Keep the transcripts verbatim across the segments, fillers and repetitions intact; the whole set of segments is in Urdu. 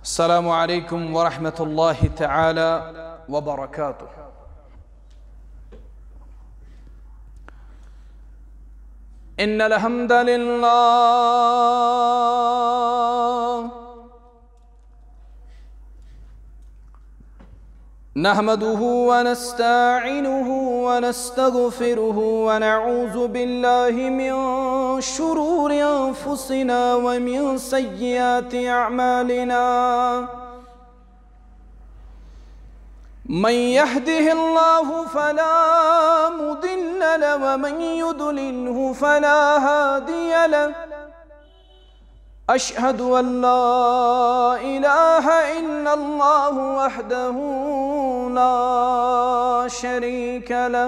السلام عليكم ورحمة الله تعالى وبركاته. إن الحمد لله نحمده ونستعينه ونستغفره ونعوذ بالله من شرور أنفسنا ومن سيئات أعمالنا. من يهده الله فلا مضل له ومن يضلله فلا هادي له. أشهد أن لا إله إلا الله وحده لا شريك له،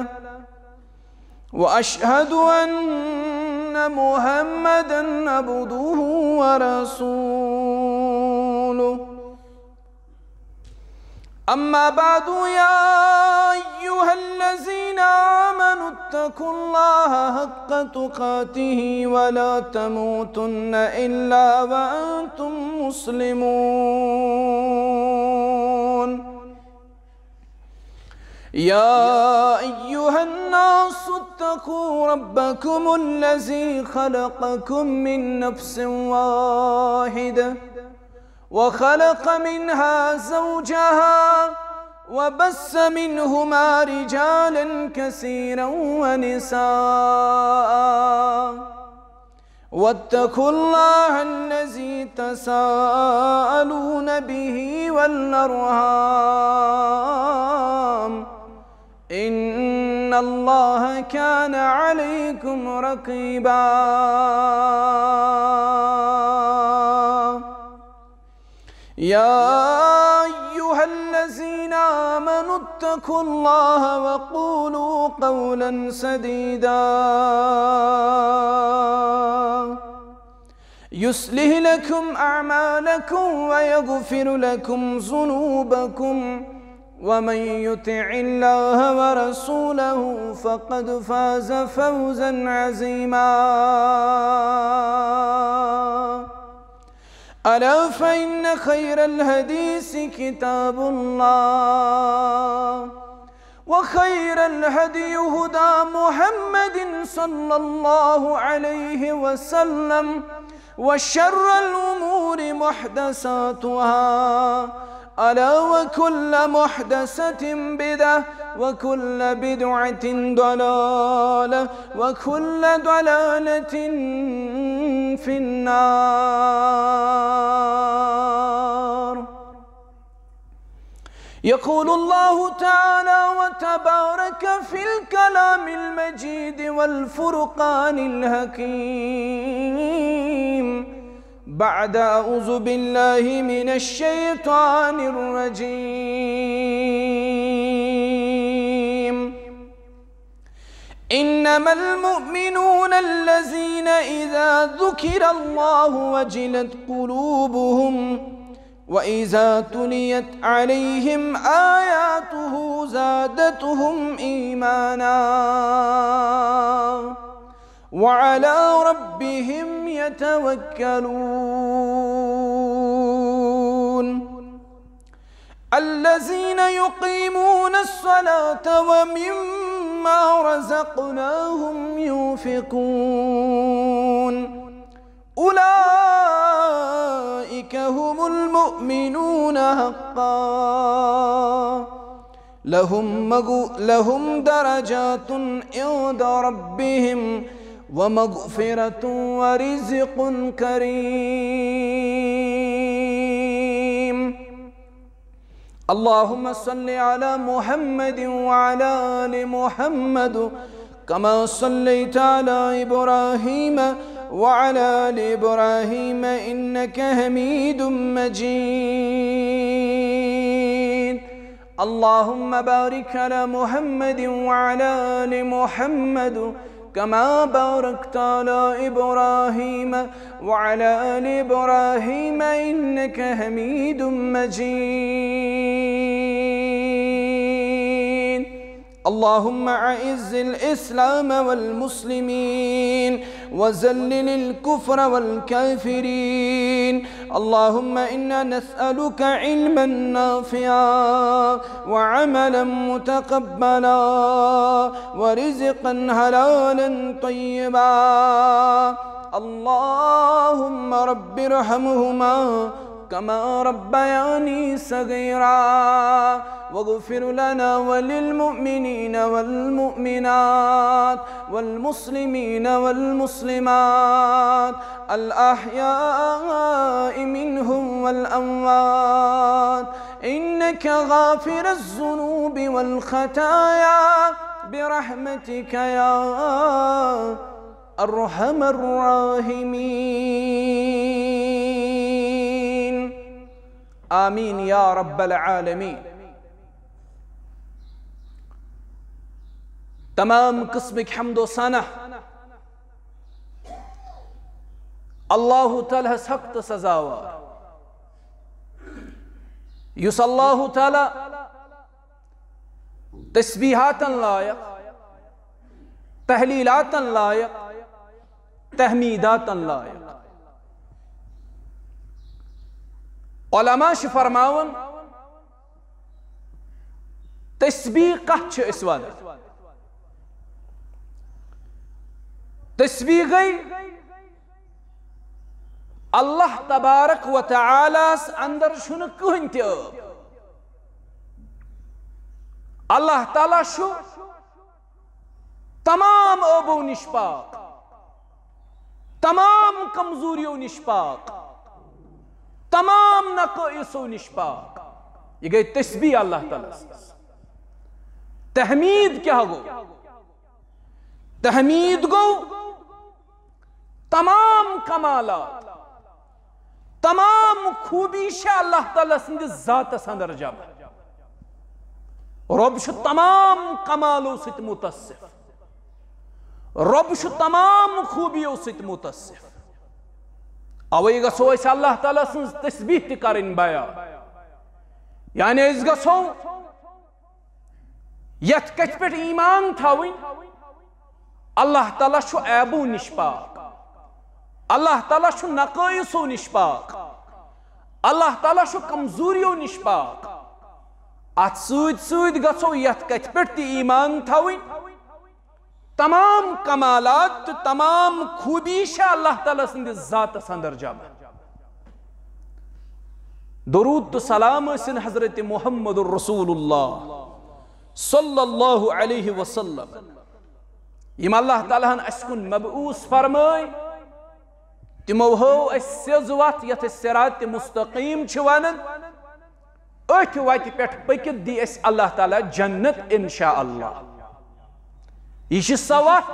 وأشهد أن محمدًا عبده ورسوله. أما بعد، يا أيها الذين آمنوا اتقوا الله حق تقاته ولا تموتن إلا وأنتم مسلمون. يا أيها الناس اتقوا ربكم الذي خلقكم من نفس واحدة وخلق منها زوجها وبث منهما رجالا كثيرا ونساء. واتقوا الله الذي تساءلون به والأرحام، إن الله كان عليكم رقيبا. يا أيها الذين آمنوا اتقوا الله وقولوا قولا سديدا يصلح لكم أعمالكم ويغفر لكم ذنوبكم، ومن يطع الله ورسوله فقد فاز فوزا عظيما. ألا فإن خير الحديث كتاب الله، وخير الهدي هدى محمد صلى الله عليه وسلم، وشر الأمور محدثاتها، ألا وكل محدثة بدعة وكل بدعة ضلالة وكل ضلالة في النار. يقول الله تعالى وتبارك في الكلام المجيد والفرقان الحكيم بعد أعوذ بالله من الشيطان الرجيم. إنما المؤمنون الذين إذا ذكر الله وجلت قلوبهم وإذا تليت عليهم آياته زادتهم إيمانا وعلى ربهم يتوكلون. الذين يقيمون الصلاة ومما رزقناهم ينفقون، أولئك هم المؤمنون حقا، لهم, لهم درجات عند ربهم ومغفرة ورزق كريم. اللهم صل على محمد وعلى آل محمد كما صليت على إبراهيم وعلى آل إبراهيم إنك حميد مجيد. اللهم بارك على محمد وعلى آل محمد كما باركت على إبراهيم وعلى آل إبراهيم إنك حميد مجيد. اللهم أعز الإسلام والمسلمين وذلل الكفر والكافرين. اللهم إنا نسألك علما نافعا وعملا متقبلا ورزقا حلالا طيبا. اللهم رب ارحمهما كما ربياني صغيرا واغفر لنا وللمؤمنين والمؤمنات والمسلمين والمسلمات الأحياء منهم والأموات إنك غافر الذنوب والخطايا برحمتك يا أرحم الراحمين. آمين يا رب العالمين. تمام قسمك حمد و ثنا اللہ تعالیٰ حق تو سزاوار یس اللہ تعالیٰ تسبیحات لائق تحلیلات لائق تحمیدات لائق. علماء چھ فرماون تسبیح کتھ چھ اس ونان. تسبیح گئی اللہ تبارک و تعالیٰ اندر چھن کہن تہ عیب. اللہ تعالیٰ چھو تمام عیبو نش پاک تمام کمزوریوں نش پاک تمام نقائصو نش پاک. یہ گئی تسبیح اللہ تعالیٰ. تحمید کیا گو؟ تحمید گو تمام کمالات تمام خوبی شاہ اللہ تعالیٰ سند ذات اندر جمع. رب شو تمام کمالو ست متصف رب شو تمام خوبیو ست متصف. اوئی گسو ایسا اللہ تعالیٰ سنز تسبیح تکارن بیان. یعنی اس گسو یت کچ پیٹ ایمان تھاوین اللہ تعالیٰ شو عیبو نش پاک اللہ تعالیٰ شو نقائصو نش پاک اللہ تعالیٰ شو کمزوریو نش پاک. ات سوید سوید گسو یت کچ پیٹ تی ایمان تھاوین تمام کمالات تمام خوبی شاہ اللہ تعالیٰ سند ذات اندر جمع. درود تو سلام سن حضرت محمد الرسول اللہ صلی اللہ علیہ وسلم یم اللہ تعالیٰ ہن اسکن مبعوث فرمائی تمو ہو اس سیز وات یت صراط مستقیم چھوانن اتھ وات پیٹھ پکت دی اس اللہ تعالیٰ جنت انشاءاللہ. یہ چھ سا وات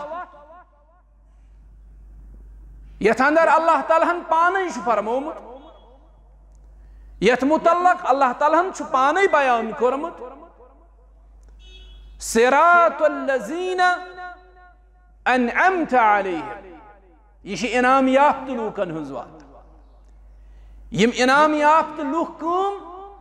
یت اندر اللہ تعالیٰ ہن پانے چھ فرمومت یت متعلق اللہ تعالیٰ ہن چھ پانے بیان کرمت صراط الذین انعمت علیہم. یہ چھ انعام یافت لوکن ہنز وات. یم انعام یافت لوک کم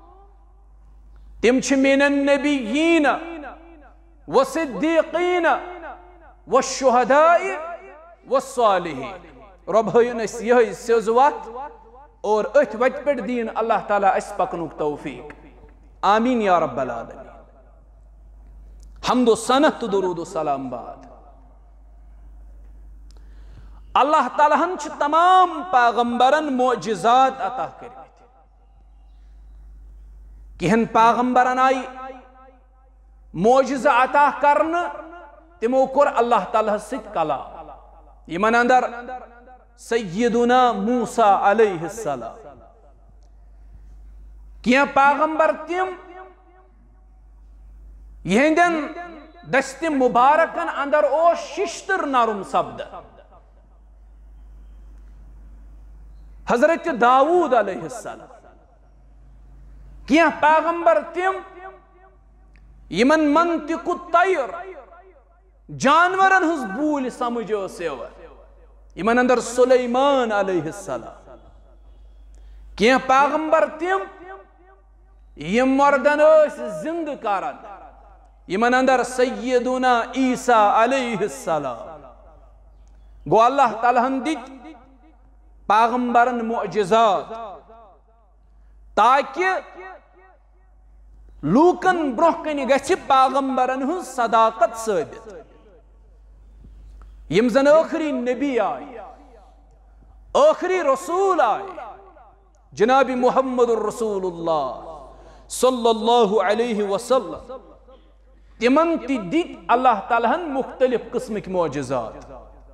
تم چھ من النبیین والصدیقین والشہداء والصالحین. رب ہین اس یہ سیزوات اور ات وجہ پر دین اللہ تعالیٰ اس پکنوک توفیق. آمین یا رب العالمین. حمد و سنت درود و سلام بعد. اللہ تعالیٰ ہن چھ تمام پیغمبرن معجزات عطا کرتے. کہن پیغمبرن آئی معجزہ عطا کرن تمو کر اللہ تعالیٰ ست کلام. یمن اندر سیدنا موسیٰ علیہ السلام کیا پیغمبر تم یہندن دست مبارکن اندر او ششتر نرم سبد. حضرت داود علیہ السلام کیا پیغمبر تم یمن منطق الطیر جانورن ہز بول سمجھو سیور. یمن اندر سلیمان علیہ السلام کیا پیغمبر تم یم مردن اس زند کارن یمن اندر سیدنا عیسیٰ علیہ السلام گو اللہ تعالیٰ ہن دت پیغمبرن معجزات تاکہ لوکن برہ کن گژھِ پیغمبرن ہن صداقت ثابت یم زن آخری نبی آئی آخری رسول آئی جناب محمد الرسول اللہ صلی اللہ علیہ وسلم تمن تی دت اللہ تعالیٰ مختلف قسمک معجزات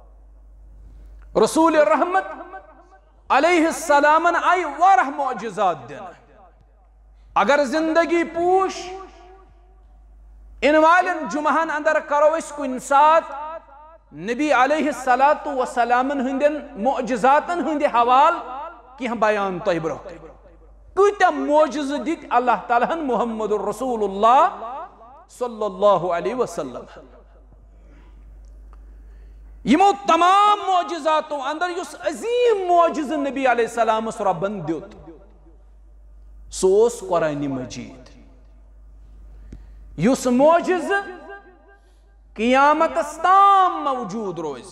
رسول رحمت علیہ السلام آئی وارہ معجزات دن اگر زندگی پوش ان والن جمعہن اندر کرو اس کو انسات نبی علیہ السلام ہندن معجزاتن ہند حوال کی ہم بیان طیب رہتے کتا معجز دیت اللہ تعالیٰ محمد الرسول اللہ صلی اللہ علیہ وسلم یمو تمام معجزاتوں اندر یس عظیم معجز نبی علیہ السلام اس ربن دیت سوس قرآن مجید یس معجز قیامت استام موجود روز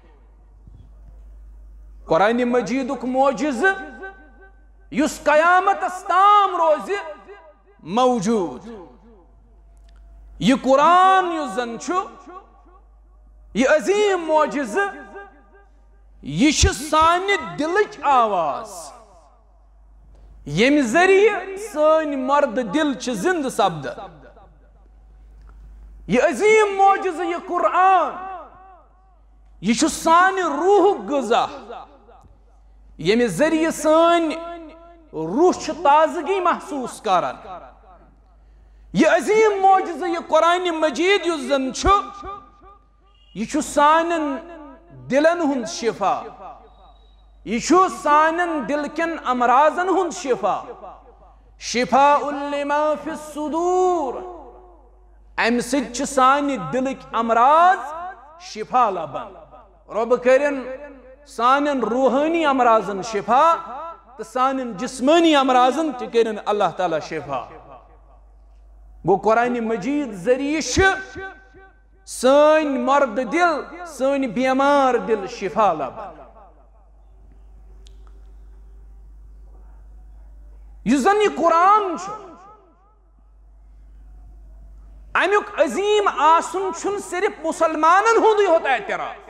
قرآن مجید اک معجز یس قیامت استام روز موجود یہ قرآن یس زن چھو یہ عظیم معجز یہ چھ سانہ دلچ آواز یم ذریعہ سان مرد دل چھ زند سپد یہ عظیم معجز یہ قرآن یہ چھ سان روح غذا یم ذریعہ سان روح چھ تازگی محسوس کران یہ عظیم معجز یہ قرآن مجید یس زن چھو یہ چھو سانن دلن ہند شفا یہ چھو سانن دلکن امراضن ہند شفا شفاء لما فی الصدور ام سچ چھ سان دلک امراض شفا لبن رب کرن سانن روحانی امراضن شفا تو سانن جسمانی امراضن تہ کرن اللہ تعالی شفا گو قرآن مجید ذریعہ سن مرد دل سن بیمار دل شفا لبن یہ زن یہ قرآن چھو امیک عظیم آسن چھن صرف مسلمانن ہوندی ہوتا اعتراف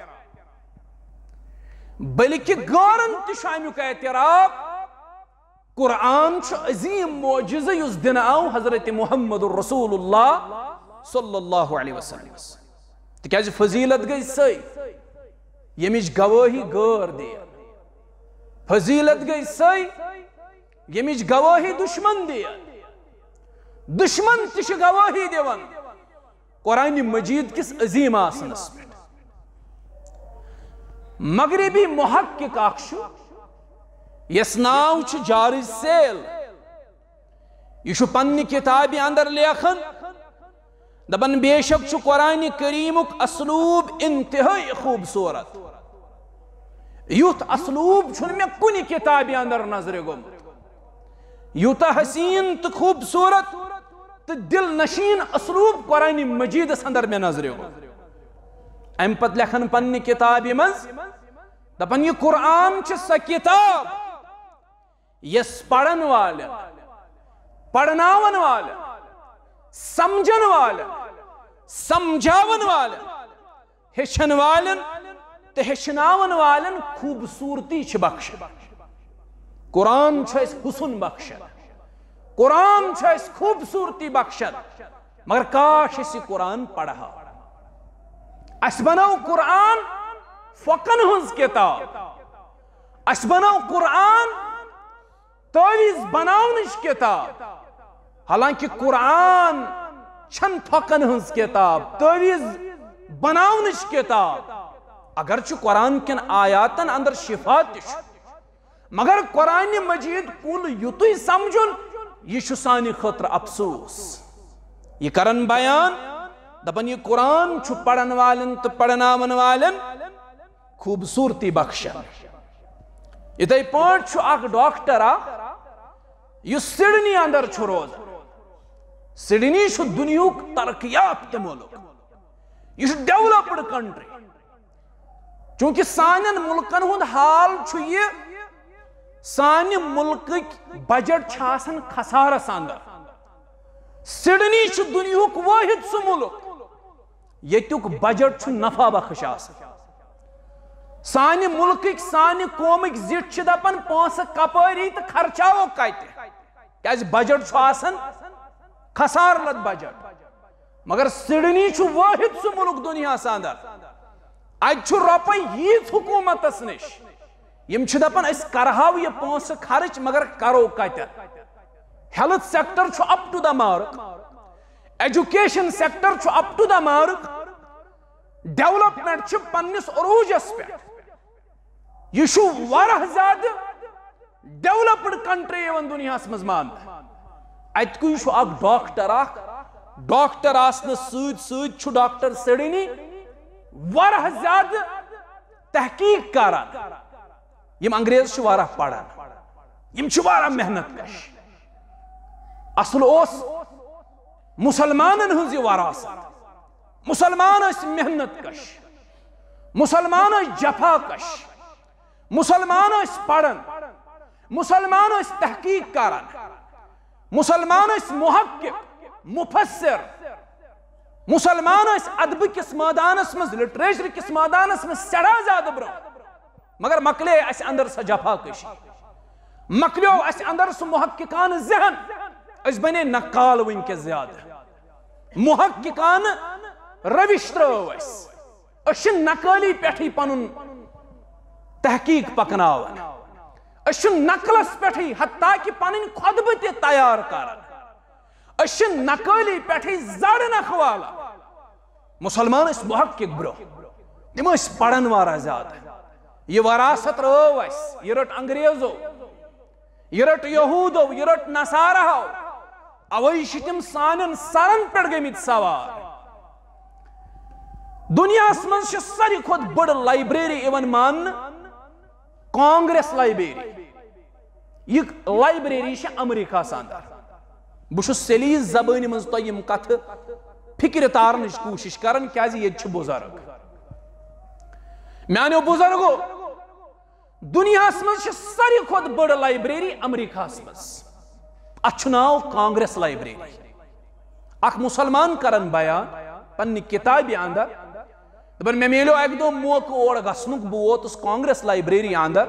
بلکہ غورن تشو امیک اعتراف قرآن چھو عظیم معجزہ یس دن آو حضرت محمد الرسول اللہ صلی اللہ علیہ وسلم تکیازِ فضیلت گئی سی یمچ گواہی غور دیا فضیلت گئی سی یمچ گواہی دشمن دیا دشمن تش گواہی دیون قرآن مجید کس عظیم آسنس پہ مغربی محقق اخشو یس ناو چھ جارج سیل یہ چھو پنی کتابی اندر لیکھن دبن بے شک چھو قرآن کریمک اسلوب انتہائی خوبصورت یوت اسلوب چھن میں کنی کتابی اندر نظر گم یوتا حسین تو خوبصورت تو دل نشین اسلوب قرآن مجید اندر میں نظر گم ام پت لکھن پنی کتابی مز دبن یہ قرآن چھ سا کتاب یس پڑھن والا پڑھناون والا سمجھن والا سمجھاون والا ہشن والن تے ہشناون والن خوبصورتی چھ بخش قرآن چھ اس حسن بخش قرآن چھ اس خوبصورتی بخش مگر کاش اسی قرآن پڑھا اس بناو قرآن فقن ہنز کتاب اس بناو قرآن تویز بناونش کتاب حالانکہ قرآن چھن فقن ہنز کتاب تویز بناونش کتاب اگرچہ قرآن کن آیاتن اندر شفاتش مگر قرآن مجید کل یتوی سمجھن یہ شسانی خطر افسوس یہ کرن بیان دبن یہ قرآن چھو پڑھن والن تو پڑھناون والن خوبصورتی بخشن اتائی پانچ چھو اک ڈاکٹر آ یہ سڈنی اندر چھو روز سڈنی چھ دنیاک ترقیات ملک یہ ڈیولپڈ کنٹری چونکہ سانن ملکن ہند حال یہ سان ملک بجٹ چھاسن خسارس اندر سڈنی چھ دنیاک واحد سہ ملک یتیک بجٹ چھ نفع بخش آسان سان ملک سان قومک زٹ چھ دپان پونسہ کپاری تو خرچاو کتہ کیاز بجٹ چھ آسان خسار لد بجٹ مگر سڈنی چھ واحد سہ ملک دنیا اندر ات روپے ییت حکومتس نش یم چھ دپان اس کرہاو یہ پونسہ خرچ مگر کرو کتہ ہیلتھ سیکٹر چھ up to the mark education sector چھ up to the mark development چھ پنس عروجس پہ یہ واریاہ زیادہ ڈیولپڈ کنٹری یوان دنیا مز مان ات کو یہ اخ ڈاکٹر اخ ڈاکٹر آسن ست ست چھ ڈاکٹر سڈنی واریاہ زیادہ تحقیق کران یم انگریز چھ واریاہ پڑھان یم چھ واریاہ محنت کش اصل اوس مسلمانن ہنز یہ وراثت مسلمان اس محنت کش مسلمان اس جفا کش مسلمان اس پڑھن مسلمان اس تحقیق کران مسلمان اس محقق مفسر مسلمان اس ادب کس میدانس مز لٹریچر کس میدانس مز سڑا زیادہ برو مگر مکلے اس اندر سا جفا کشی مکلیو اس اندر سا محققان ذہن اس بنے نقال ون کے زیادہ محققان روش ترو اس اس نقالی پیٹھی پنن تحقیق پکناون اس نقلس پیٹھی حتیٰ کہ پنن خطبہ تے تیار کرن اس نقالی پیٹھی زڑ نخوالا مسلمان اس محقق برو تم اس پڑھن وارا زیادہ یہ وراثت رو اس یہ رٹ انگریزو یہ رٹ یہودو یہ رٹ نصارہو اوئی شتم سانن سرن پڑ گمت سوار دنیا من ساری کھت بڑ لائبریری ایون مان کانگریس لائبریری یہ لائبریری امریکہ اندر بہ سلیز زبان من تم کت فکر تارنچ کوشش کران کیا یہ بزرگ میانو بزرگو دنیا من ساری کھت بڑ لائبریری امریکہ مز اتھ ناو کانگریس لائبریری اخ مسلمان کرن بیان پنہ کتاب اندر دپان مے میلیو اک دو موقع اور گھنک بہ ووتس کانگریس لائبریری اندر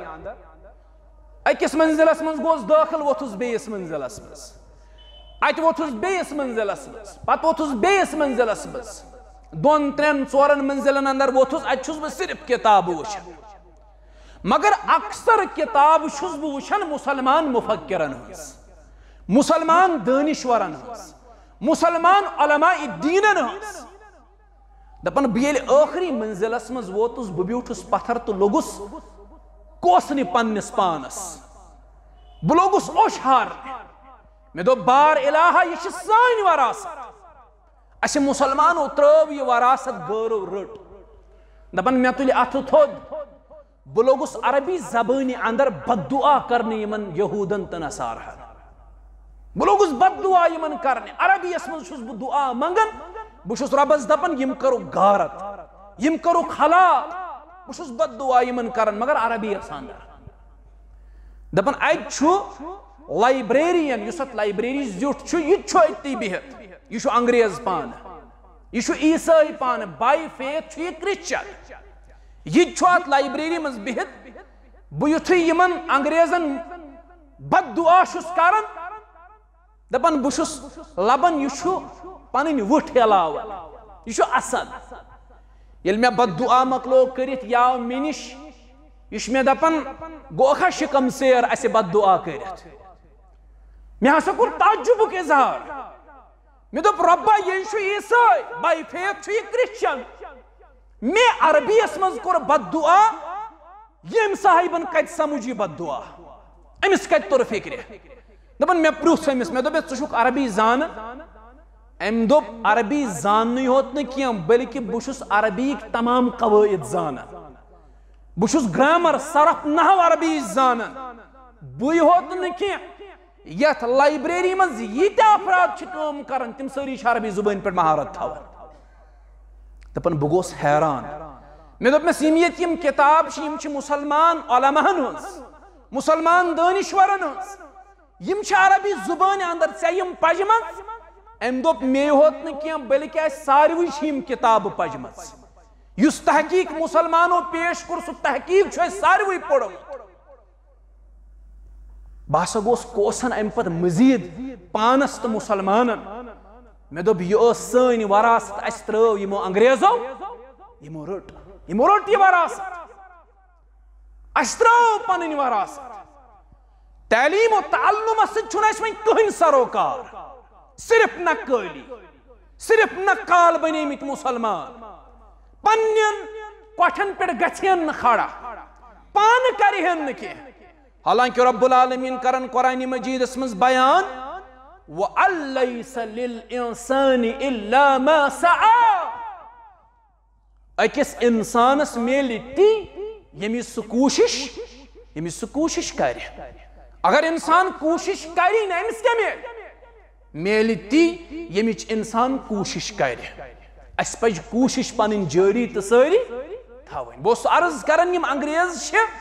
اکس منزلس من گوس داخل ووتھس بیس منزلس مز ات ووتھس بیس منزلس مز پتہ ووتھس بیس منزلس مز دون ترین ژورن منزلن اندر ووتھس ات چھس بہ صرف کتاب وچھان مگر اکثر کتاب چھس بہ وچھان مسلمان مفکرن ہنز مسلمان دانشورن ہنز مسلمان علماء دینن ہنز دپان بیل آخری منزلس مز ووتس بہ بیوٹھس پتھر تو لوگس کوسنی پنس پانس بہ لوگس اوشہار میں دو بار الہا یہ سان وراثت اس مسلمانو ترو یہ وراثت گورو رٹ دپان میں تلی اتھ تھود بہ لوگس عربی زبانی اندر بد دعا کرنے یمن یہودن تو نصارہن بہ لوگس بد دعا یمن کرنے عربی اس من چھس بہ دعا منگن بہ چھس ربس دپان یم کرو غارت یم کرو ہلاک بہ چھس بد دعا یمن کرن مگر عربی اس اندر دپان ات چھ لائبریرین یس ات لائبریری زیوٹ چھ یہ چھ اتی بہت یہ چھ انگریز پان یہ چھ عیسائی پان بائی فیتھ چھ یہ کرسچن یہ چھ ات لائبریری مز بہت بہ یتھے یمن انگریزن بد دعا چھس کرن دپان بہ چھس لبن یہ چھ پنن وٹھ ہلاوان یہ چھ اسد یل میں بد دعا مکلو کرت یاو مے نش یہ میں دپان گوکھا شکم سیر اسہ بد دعا کرت میں ہسا کور تعجبک اظہار میں دپ ربا یہ چھ عیسائی بائی فیتھ چھ یہ کرسچن میں عربی اس مز کور بد دعا یم صاحبن کت سمجھی بد دعا امس کت تور فکر دپان میں پرٛژھ أمِس مےٚ دوٚپ ژٕ چھُکھ عربی زانان أمۍ دوٚپ عربی زاننٕے ہوت نہٕ کینٛہہ بلکہِ بہٕ چھُس عربیِک تمام قوٲعد زانان بہٕ چھُس گرامر صرف نحو عربی زانان بٕے ہوت نہٕ کینٛہہ یت لائبریری من یہ افراد کام کرن تم ساری عربی زبان پہ مہارت تھاون دپن بہ گوس حیران مے دپ مس یمیت یم کتاب یم چھ مسلمان علماءن ہنز مسلمان دانشورن ہنز یم چھ عربی زبان اندر ژے یم پجمژ ام دپ مے ہوت نہ کینٛہہ بلکہ اس ساروی چھ یم کتاب پجمژ یس تحقیق مسلمانوں پیش کور سہ تحقیق چھ اس ساروی پوڑمت باسا گوس کوسن ام پت مزید پانس تو مسلمانن مے دپ یہ سن وراثت اس ترو یمو انگریزو یمو رٹ یمو رٹ یہ وراثت اس ترو پنن وراثت تعلیم و تعلم ست چھن اس وۄنۍ کٕہٕنۍ سروکار صرف نقالی صرف نقال بنیمت مسلمان پنن کوٹھن پہ گژھن نہ کھڑا پان کرہن نہ کینٛہہ حالانکہ رب العالمین کرن قرآن مجید اس مز بیان وَأَلَّيْسَ لِلْإِنسَانِ إِلَّا مَا سَعَى اکس انسانس میلی تی یمی سو کوشش یمی سو کوشش کر اگر انسان کوشش کری نا امس کیا میل میلی تی یمی انسان کوشش کر اس پج کوشش پنن جاری تساری تھاوین بوس عرض کرن یم انگریز چھ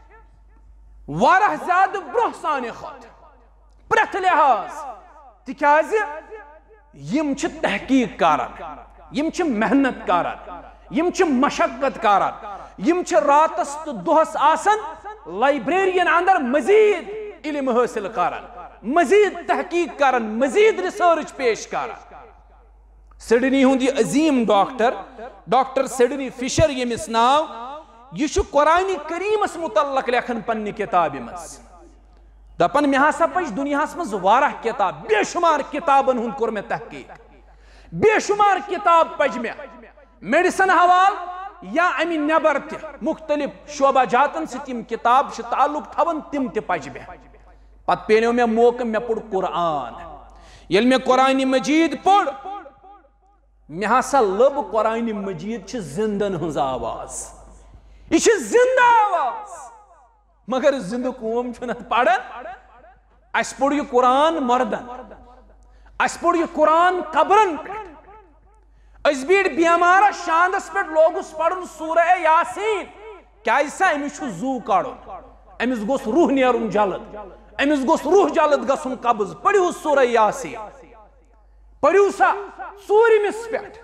وارہ زیادہ برہ سانے خود پرت لحاظ تکیاز یم چھ تحقیق کاران یم چھ محنت کاران یم چھ مشقت کاران یم چھ راتس تو دہس آسن لائبریرین اندر مزید علم حاصل کاران مزید تحقیق کاران مزید ریسرچ پیش کاران سڈنی ہندی عظیم ڈاکٹر ڈاکٹر سڈنی فشر یمس ناو یہ چھُ قرآن کریمس متعلق لکھن پننہِ کتابہِ منٛز دپن مے ہسا پج دنیاہس منٛز واریاہ کتاب بے شمار کتابن ہُنٛد کوٚر مےٚ تحقیق بے شمار کتاب پج مےٚ میڈیسن حوال یا امہِ نٮ۪بر تہِ مختلف شعبہ جاتن سۭتۍ یِم کتاب چھِ تعلق تھاون تِم تہِ پج مےٚ پتہٕ پیٚنیو مےٚ موقعہٕ مےٚ پوٚر قرآن ییٚلہِ مےٚ قرآنِ مجیٖد پوٚر مےٚ ہسا لٔب قرآنِ مجیٖد چھِ زندن ہٕنٛز آواز یہ چھ زندہ آواز مگر زندہ قوم چھنت پڑھن اس پڑھ یہ قرآن مردن اس پڑھ یہ قرآن قبرن پہ اس بیڑ بیمارا شاندس پہ لوگس پڑھن سورہ یاسین کیا ایسا امس چھ زو کڑن امس گوس روح نیرن جلد امس گوس روح جلد گسن قبض پڑھو سورہ یاسین پڑھو سا ژوٗرمِس پہ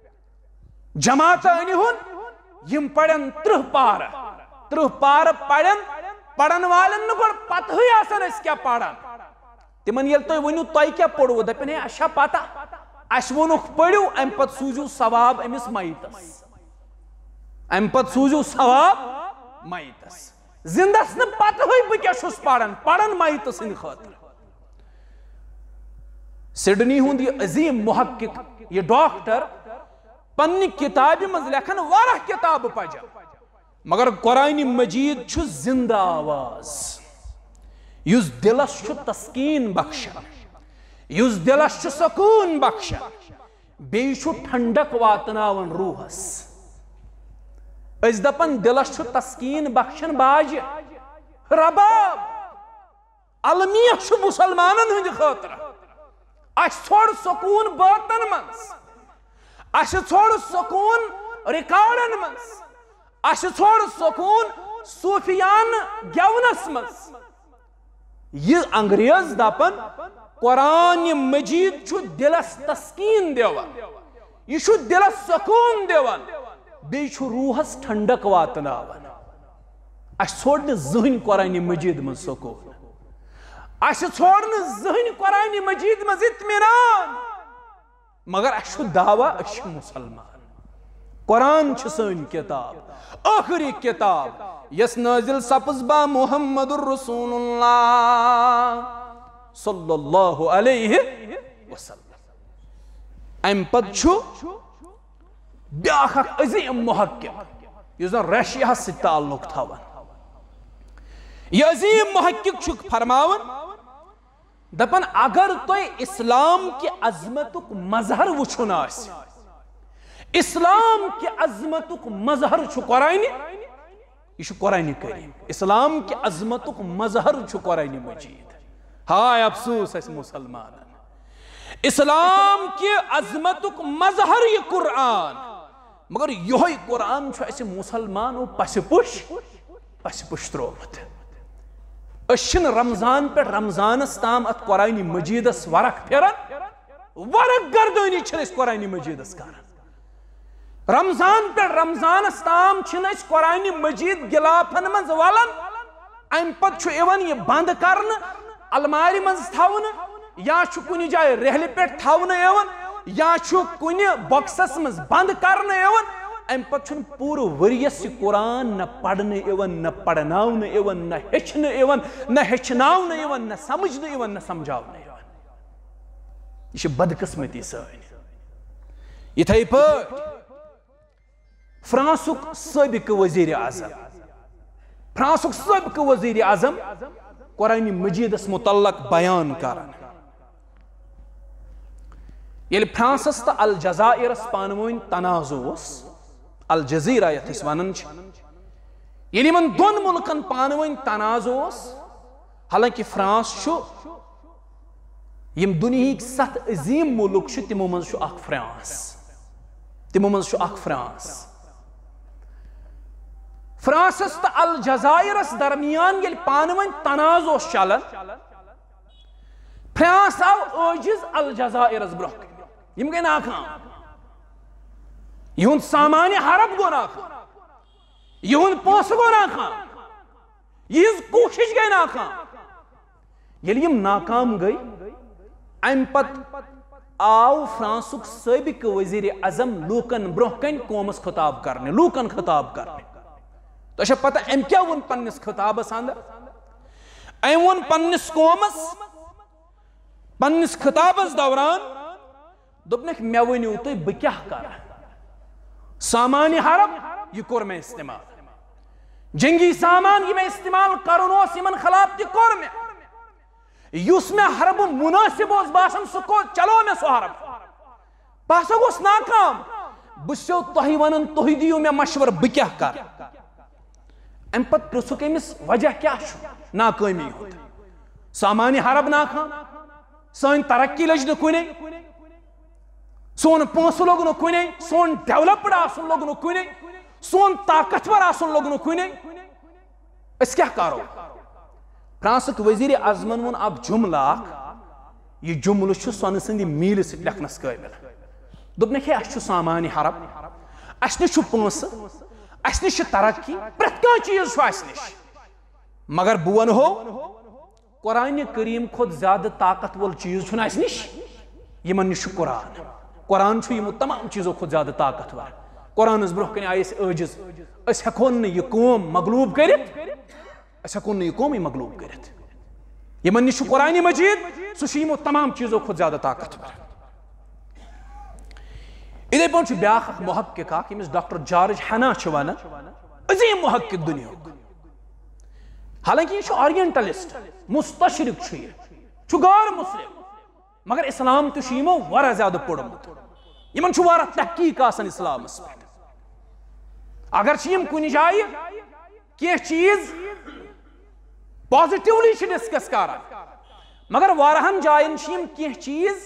جماعت ان ہن یم پڑھن ترہ پار ترہ پار پڑھن پڑھن والن نہ گوڑ پتہ ہی آسان اس کیا پڑھن تمن یل تو ونیو تۄہہِ کیا پوڑو دپن ہے اچھا پتہ اس وونُکھ پڑھو ام پت سوزو ثواب امس میتس ام پت سوزو ثواب میتس زندس نہ پتہ ہی بہ کیا چھس پڑھن پڑھن میتس سند خاطر سڈنی ہند یہ عظیم محقق یہ ڈاکٹر پننی کتاب مز لکھن واریاہ کتاب پجا مگر قرآن مجید چھ زندہ آواز یس دلس چھ تسکین بخشان یس دلس چھ سکون بخشان بیٚیہِ چھُ ٹھنڈک واتناون روحس اس دپن دلس چھ تسکین بخشان باجہ رباب المیہ چھ مسلمانن ہند خاطر اس ژھوڑ سکون باتن منز اس ژھوڑ سکون ریکارڈن منز اس ژھوڑ سکون صوفیان گیونس منز یہ انگریز دپن قرآن مجید چھُ دلس تسکین دیوان یہ چھُ دلس سکون دیوان بیٚیہِ چھُ روحس ٹھنڈک واتناوان اس ژھوڑ نہٕ زٕہٕنۍ قرآن مجید منز سکون اس ژھوڑ نہٕ زٕہٕنۍ قرآن مجید منز اطمینان مگر اس چھُ دعویٰ أسۍ چھِ مسلمان قرآن چھِ سٲنۍ کتاب آخری کتاب یس نازل سپز با محمد الرسول اللہ صلی اللہ علیہ وسلم ام پت چھُ بیاکھ اکھ عظیم محقق یُس زن رشیا سۭتۍ تعلق تھاوان یہ عظیم محقق چھُ فرماوان دپن اگر تُہۍ اسلام کی عظمتُک مظہر وٕچھُن آسہِ اسلام کی عظمتُک مظہر چھُ قرآنہِ یہ چھُ قرآنِ کریم اسلام کی عظمتُک مظہر چھُ قرآنِ مجید ہائے افسوس اس مسلمان اسلام کی عظمت مظہر یہ قرآن مگر یہ قرآن اس مسلمانوں پس پش پس پش ترومت اشن رمضان پہ رمضان تام ات قرآن مجید اس ورق پھرن ورق گردونی چھن اس قرآن مجید اس کارن رمضان پہ رمضان تام چھن اس قرآن مجید گلافن منز والن ام پت چھو ایون یہ بند کرن الماری منز تھاون یا چھو کنی جائے رہلی پیٹ تھاون ایون یا چھو کنی باکسس منز بند کرن ایون ام پت چھن پورو وریس قرآن نہ پڑھنے ایون نہ پڑھناون ایون نہ ہچن ایون نہ ہچناون ایون نہ سمجھن ایون نہ سمجھاون ایون یہ بدقسمتی سائن یتھائی پٹ فرانسک سابق وزیر اعظم فرانسک سابق وزیر اعظم قرآن مجید اس متعلق بیان کرن یل فرانسس تا الجزائر اس پانوین تنازوس الجزیرہ یتھس ونن یل من دون ملکن پانوین تنازوس حالانکہ فرانس چھو یم دنیا ست عظیم ملک چھو تمو من چھو اخ فرانس تمو من چھو اخ فرانس فرانسس تا الجزائر اس درمیان یل پانوین تنازوس چلن فرانس آو اوجز الجزائر اس برک یم گئی ناکام یہن سامان حرب گو ناکام یہن پوس گو ناکام یہ کوشش گئی ناکام یلی یم ناکام گئی ام پت آو فرانسک سابق وزیر اعظم لوکن برہکن قومس خطاب کرنے لوکن خطاب کرنے تو اچھا پتہ ام کیا ون پنس خطابس اندر ام ون پنس قومس پنس خطابس دوران دوپنک مے ونیو تُہۍ بہ کیا کر سامان حرب یہ کور میں استعمال جنگی سامان یہ میں استعمال کرن اوس یمن خلاف تہ کور میں یس میں حرب مناسب اوس باسان سہ کو چلو میں سہ حرب بہ ہسا گوس ناکام بہ چھسو تۄہہِ ونان تُہۍ دِیو مے مشور بہ کیا کر ام پت پرژھُکھ أمِس وجہ کیا چھُ ناکٲمی ہُنٛد سامان حرب ناکام سٲنۍ ترقی لٔج نہٕ کُنے سون پونسہ لوگ نہ کُنے سون ڈیولپڈ آسن لوگ نہ کُنے سون طاقتور آسن لوگ نہ کُنے اس کیا کرو فرانسک وزیر اعظمن ون اب جملہ اخ یہ جملہ چھ سون سندی میل سۭتۍ لیکھنس قٲبل دوپنکھ ہے اس چھ سامان حرب اس نش چھ پونسہ اس نش چھ ترقی پرٛٮ۪تھ کانٛہہ چیٖز چھُ اس نش مگر بہ ونہو قرآن کریم کھۄتہٕ زیادٕ طاقت وول چیٖز چھُنہٕ اس نش یمن نش چھ قرآن قرآن چھُ یمو تمام چیزو کھۄتہٕ زیادٕ طاقتور قرآنس برونٛہہ کنہِ آیہِ أسۍ عٲجز أسۍ ہٮ۪کہون نہٕ یہِ قوم مغلوب کٔرِتھ أسۍ ہٮ۪کہون نہٕ یہِ قومٕے مغلوب کٔرِتھ یمن نش چھُ قرآن مجید سُہ چھُ یمو تمام چیزو کھۄتہٕ زیادٕ طاقتور اِتھے پٲٹھۍ چھُ بیٛاکھ اکھ محقق اکھ ییٚمِس ڈاکٹر جارج ہنا چھِ ونان عظیٖم محقق دُنیاہُک حالانکہ یہ چھُ آرینٹلسٹ مستشرق چھُ یہِ چھُ غٲر مسلم مگر اسلام تہ چھُ یمو واریاہ زیادٕ پوٚرمُت یمن چھُ واریاہ تحقیق آسان اسلامس پٮ۪ٹھ اگر چھِ یم کُنہِ جایہِ کینٛہہ چیٖز پازِٹِولی چھِ ڈسکس کران مگر واریاہن جاین چھِ یم کینٛہہ چیٖز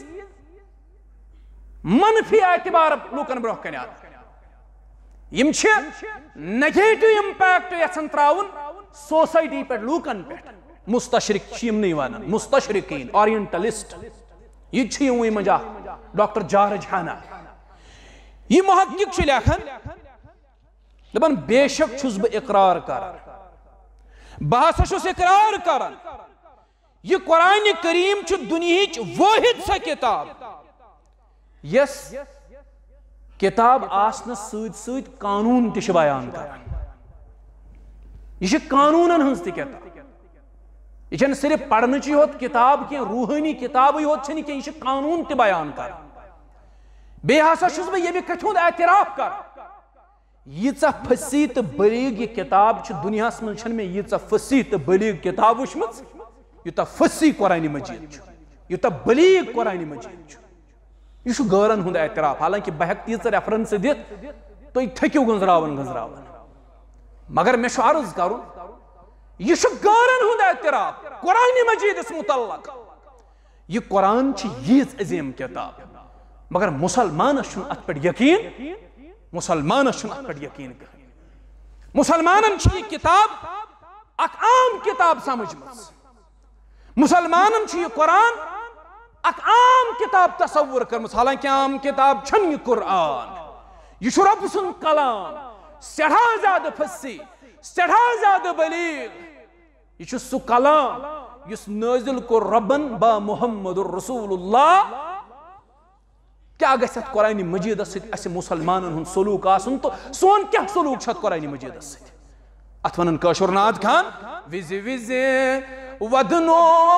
منفی اعتبار لوکن برونٛہہ کنہِ انان یم چھِ نیگیٹو امپیکٹ یژھان تراوُن سوسائٹی پٮ۪ٹھ لوکن پٮ۪ٹھ مستشرق چھِ یمنٕے ونان مستشرقین آرینٹلسٹ یہ چھِ یِموٕے منٛز اکھ ڈاکٹر جارج ہنا یہ محقق چھُ لیکھان دپان بے شک چھُس بہٕ اقرار کران بہٕ ہسا چھُس اقرار کران یہ قرآن کریم چھُ دُنیہٕچ وٲحد سۄ کتاب یس کتاب آسنس سۭتۍ سۭتۍ قانوٗن تہِ چھِ بیان کران یہ چھِ قانوٗنن ہٕنٛز تہِ کتاب یہ چھنہٕ صرف پڑھنٕچی یوت کتاب کینٛہہ روحٲنی کتابٕے یوت چھنہٕ کینٛہہ یہ چھِ قانوٗن تہِ بیان کران بیٚیہِ ہسا چھُس بہٕ ییٚمہِ کتھِ ہُنٛد اعتراف کران ییٖژاہ فصیح تہٕ بلیٖغ یہ کتاب چھِ دُنیاہس منٛز چھنہٕ مےٚ ییٖژاہ فصیح تہٕ بلیٖغ کتاب وٕچھمٕژ یوٗتاہ فصیح قرآن مجید چھُ یوٗتاہ بلیٖغ قرآن مجید چھُ یہ چھُ غٲرن ہُنٛد اعتراف حالانکہ بہٕ ہٮ۪کہٕ تیٖژاہ ریفرنسہٕ دِتھ تُہۍ تھٔکِو گنٛزراوان گنٛزراوان مگر مےٚ چھُ عرض کرُن یہ گارن ہند اعتراف قرآن مجید اس متعلق یہ قرآن یہ عظیم کتاب مگر مسلمان ات پہ یقین مسلمان ات پہ یقین مسلمان یہ کتاب اک عام کتاب سمجھ مسلمان یہ قرآن اک عام کتاب تصور کرم حالانکہ عام کتاب چھن یہ قرآن یہ رب سن کلام سٹھا زیادہ فصیح سٹھا زیادہ بلیغ یہ سو کلام اس نازل کو ربن با محمد الرسول اللہ کیا گژھِ اتھ قرآن مجید سۭتۍ اسہِ مسلمانن ہُنٛد سلوک آسُن تو سون کیا سلوک چھُ اتھ قرآن مجید سۭتۍ اتھ ونان کٲشُر ناد خان وِزِ وِزِ ودنو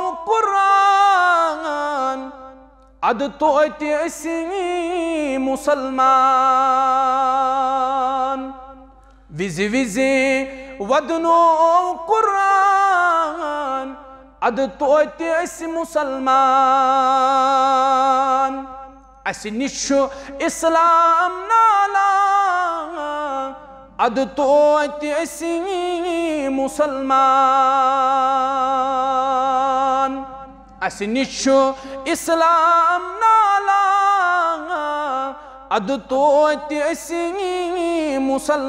قرآن اد توتہِ أسۍ مسلمان وِزِ وِزِ ودنو قرآن اد توتہِ أسۍ مسلمان اسہِ نِش چھُ اسلام نالا اد توتہِ أسۍ مسلمان اسہِ نِش چھُ اسلام نالا اد توتہِ أسۍ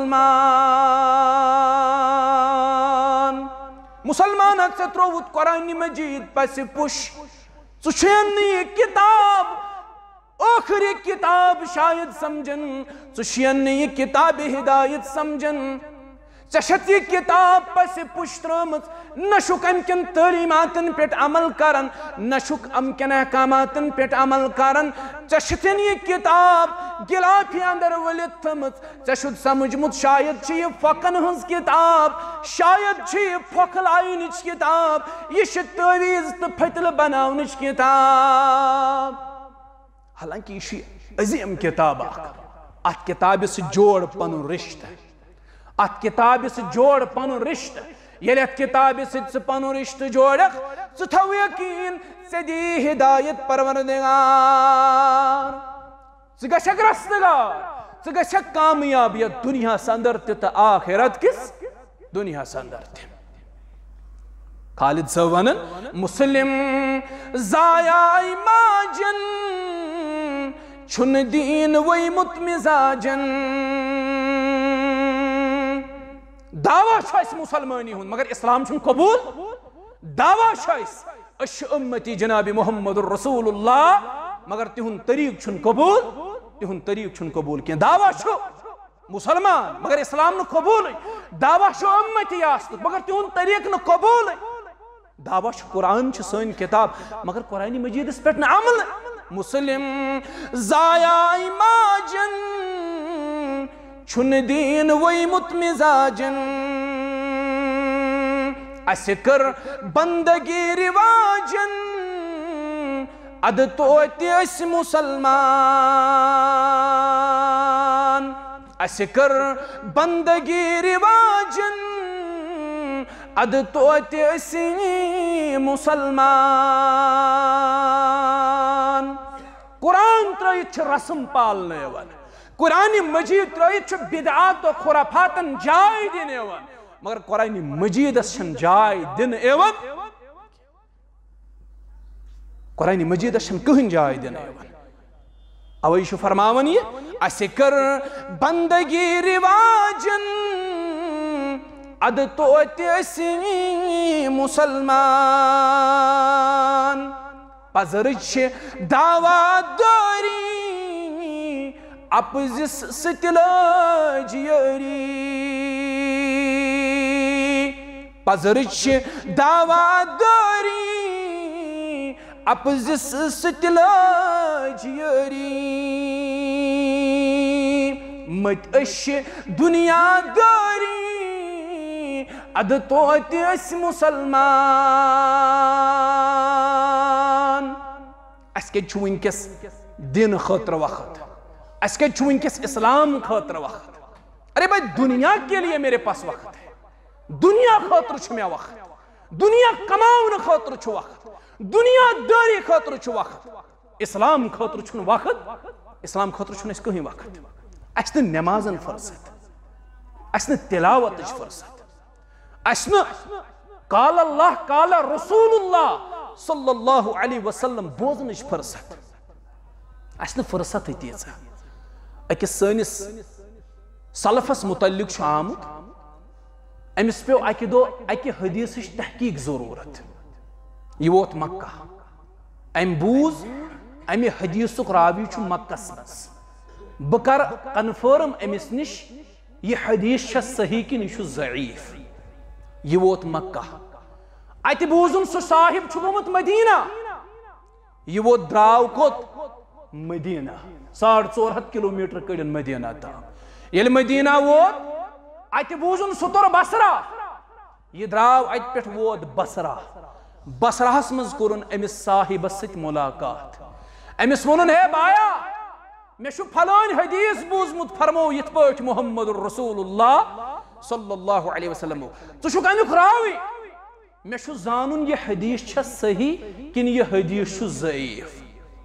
مسلمان مسلمان ژےٚ ترووُتھ قرآن مجید پسِ پُش ژٕ چھُین نہٕ یہِ کتاب آخری کتاب شاید سمجھن ژٕ چھُین نہٕ یہِ کتاب ہدایت سمجھن ژےٚ چھتھ یہِ کتاب پسِ پُش ترٲمٕژ نہ چھُکھ امہِ کٮ۪ن تعلیٖماتن پٮ۪ٹھ عمل کران نہ چھُکھ امہِ کٮ۪ن احکاماتن پٮ۪ٹھ عمل کران ژےٚ چھتھن یہِ کتاب گِلافہِ اندر ؤلِتھ تھٲمٕژ ژےٚ چھُتھ سمجھمُت شاید چھِ یہِ فقن ہٕنٛز کتاب شاید چھِ یہِ پھۄکھ لاینٕچ کتاب یہِ چھِ تعویٖز تہٕ پھٔتلہٕ بناونٕچ کتاب حالانکہ یہ عظیم کتاب ات کتابہ سۭتۍ جوڑ پنن رشتہ ات کتابہ سۭتۍ جوڑ پنن رشتہ ییٚلہِ ات کتابہ سۭتۍ ژٕ پنن رشتہ جوڑکھ ژٕ تھاو یقین ژےٚ دی ہدایت پروردگار ژٕ گژھکھ رستگار ژٕ گژھکھ کامیاب یتھ دنیاہس اندر تہِ تہٕ آخرت کِس دنیاہس اندر تہِ خالد صٲب ونان مسلم زایاے ماجن چھُن دین ؤیمُت مزاجن دعویٰ چھُ اسہِ مسلمٲنی ہُنٛد مگر اسلام چھُنہٕ قبوٗل دعویٰ چھُ اسہِ أسۍ چھِ اُمتی جناب محمد الرسول اللہ مگر تِہُنٛد طریٖقہٕ چھُنہٕ قبوٗل تِہُنٛد طریٖقہٕ چھُنہٕ قبوٗل کینٛہہ دعویٰ چھُ مسلمان مگر اسلام نہٕ قبوٗلٕے دعویٰ چھُ اُمتی آسنُک مگر تِہُنٛد طریٖقہٕ نہٕ قبوٗلٕے دعویٰ چھُ قرآن چھِ سٲنۍ کتاب مگر قرآن مجیدس پٮ۪ٹھ نہٕ عمل مسلم زایاے ماجن چھُن دیٖن ؤیمُت مزاجن اسہِ کٔر بندگی رواجن ادٕ توتہِ أسۍ مسلمان اسہِ کٔر بندگی رواجن ادٕ توتہِ أسۍ مسلمان قرآن ترٲیِتھ چھِ رسم پالنہٕ یِوان قرآن مجید ترٲیِتھ چھُ بدعات و خرافاتن جاے دِنہٕ یِوان مگر قرآن مجیدس چھنہٕ جاے دِنہٕ یِوان قرآن مجیدس چھنہٕ کٕہٕنۍ جاے دِنہٕ یِوان اوے چھُ فرماوان یہِ اسہِ کٔر بندگی رواجن ادٕ توتہِ أسۍ مسلمان پزرٕچ چھِ دعوا دٲری اپزِس سۭتۍ لٲج یٲری پزرٕچ چھِ دعوا دٲری اپزِس سۭتۍ لٲج یٲری مٔتۍ أسۍ چھِ دُنیا دٲری ادٕ توتہِ أسۍ مسلمان اسہِ کتہِ چھُ وٕنکیٚس دِنہٕ خٲطرٕ وقت اسہِ کتہِ چھُ وٕنکیٚس اسلام خٲطرٕ وقت ارے بھائی دنیا کے لیے میرے پاس وقت ہے دنیا خٲطرٕ چھُ مےٚ وقت دنیا کماونہٕ خٲطرٕ چھُ وقت دنیا دٲری خٲطرٕ چھُ وقت اسلام خٲطرٕ چھُنہٕ وقت اسلام خٲطرٕ چھُنہٕ اَسہِ کٕہٕنۍ وقت اَسہِ نہٕ نٮ۪مازن فرصت اَسہِ نہٕ تِلاوتٕچ فرصت اسہِ نہٕ قال اللہ قال رسول اللہ صلی اللہ علیہ وسلم بوزنچ فرصت اس نے فرصت تیزا اکس سنس سلفس متعلق آمت امس پیو اکہ دو اکہ حدیث تحقیق ضرورت یہ ووت مکہ ام بوز امی حدیث راوی چھ مکہ مز بکر کنفرم امس نش یہ حدیث چھ صحیح کہ یہ ضعیف یہ ووت مکہ ات بوزم سہ صاحب چھ گومت مدینہ یہ ووت دراو کوت مدینہ ساڑ ژور ہتھ کلو میٹر کڑن مدینہ تام یل مدینہ ووت ات بوزم سہ تور بصرہ یہ دراو ات پہ ووت بصرہ بصرہس مز کورن امس صاحبس ست ملاقات امس ونن ہے بایا میں شو پھلان حدیث بوزمت فرمو یت پاٹ محمد رسول اللہ صلی اللہ علیہ وسلم تو شو کامیک راوی میں شو زانن یہ حدیث چھا صحیح کن یہ حدیث چھو ضعیف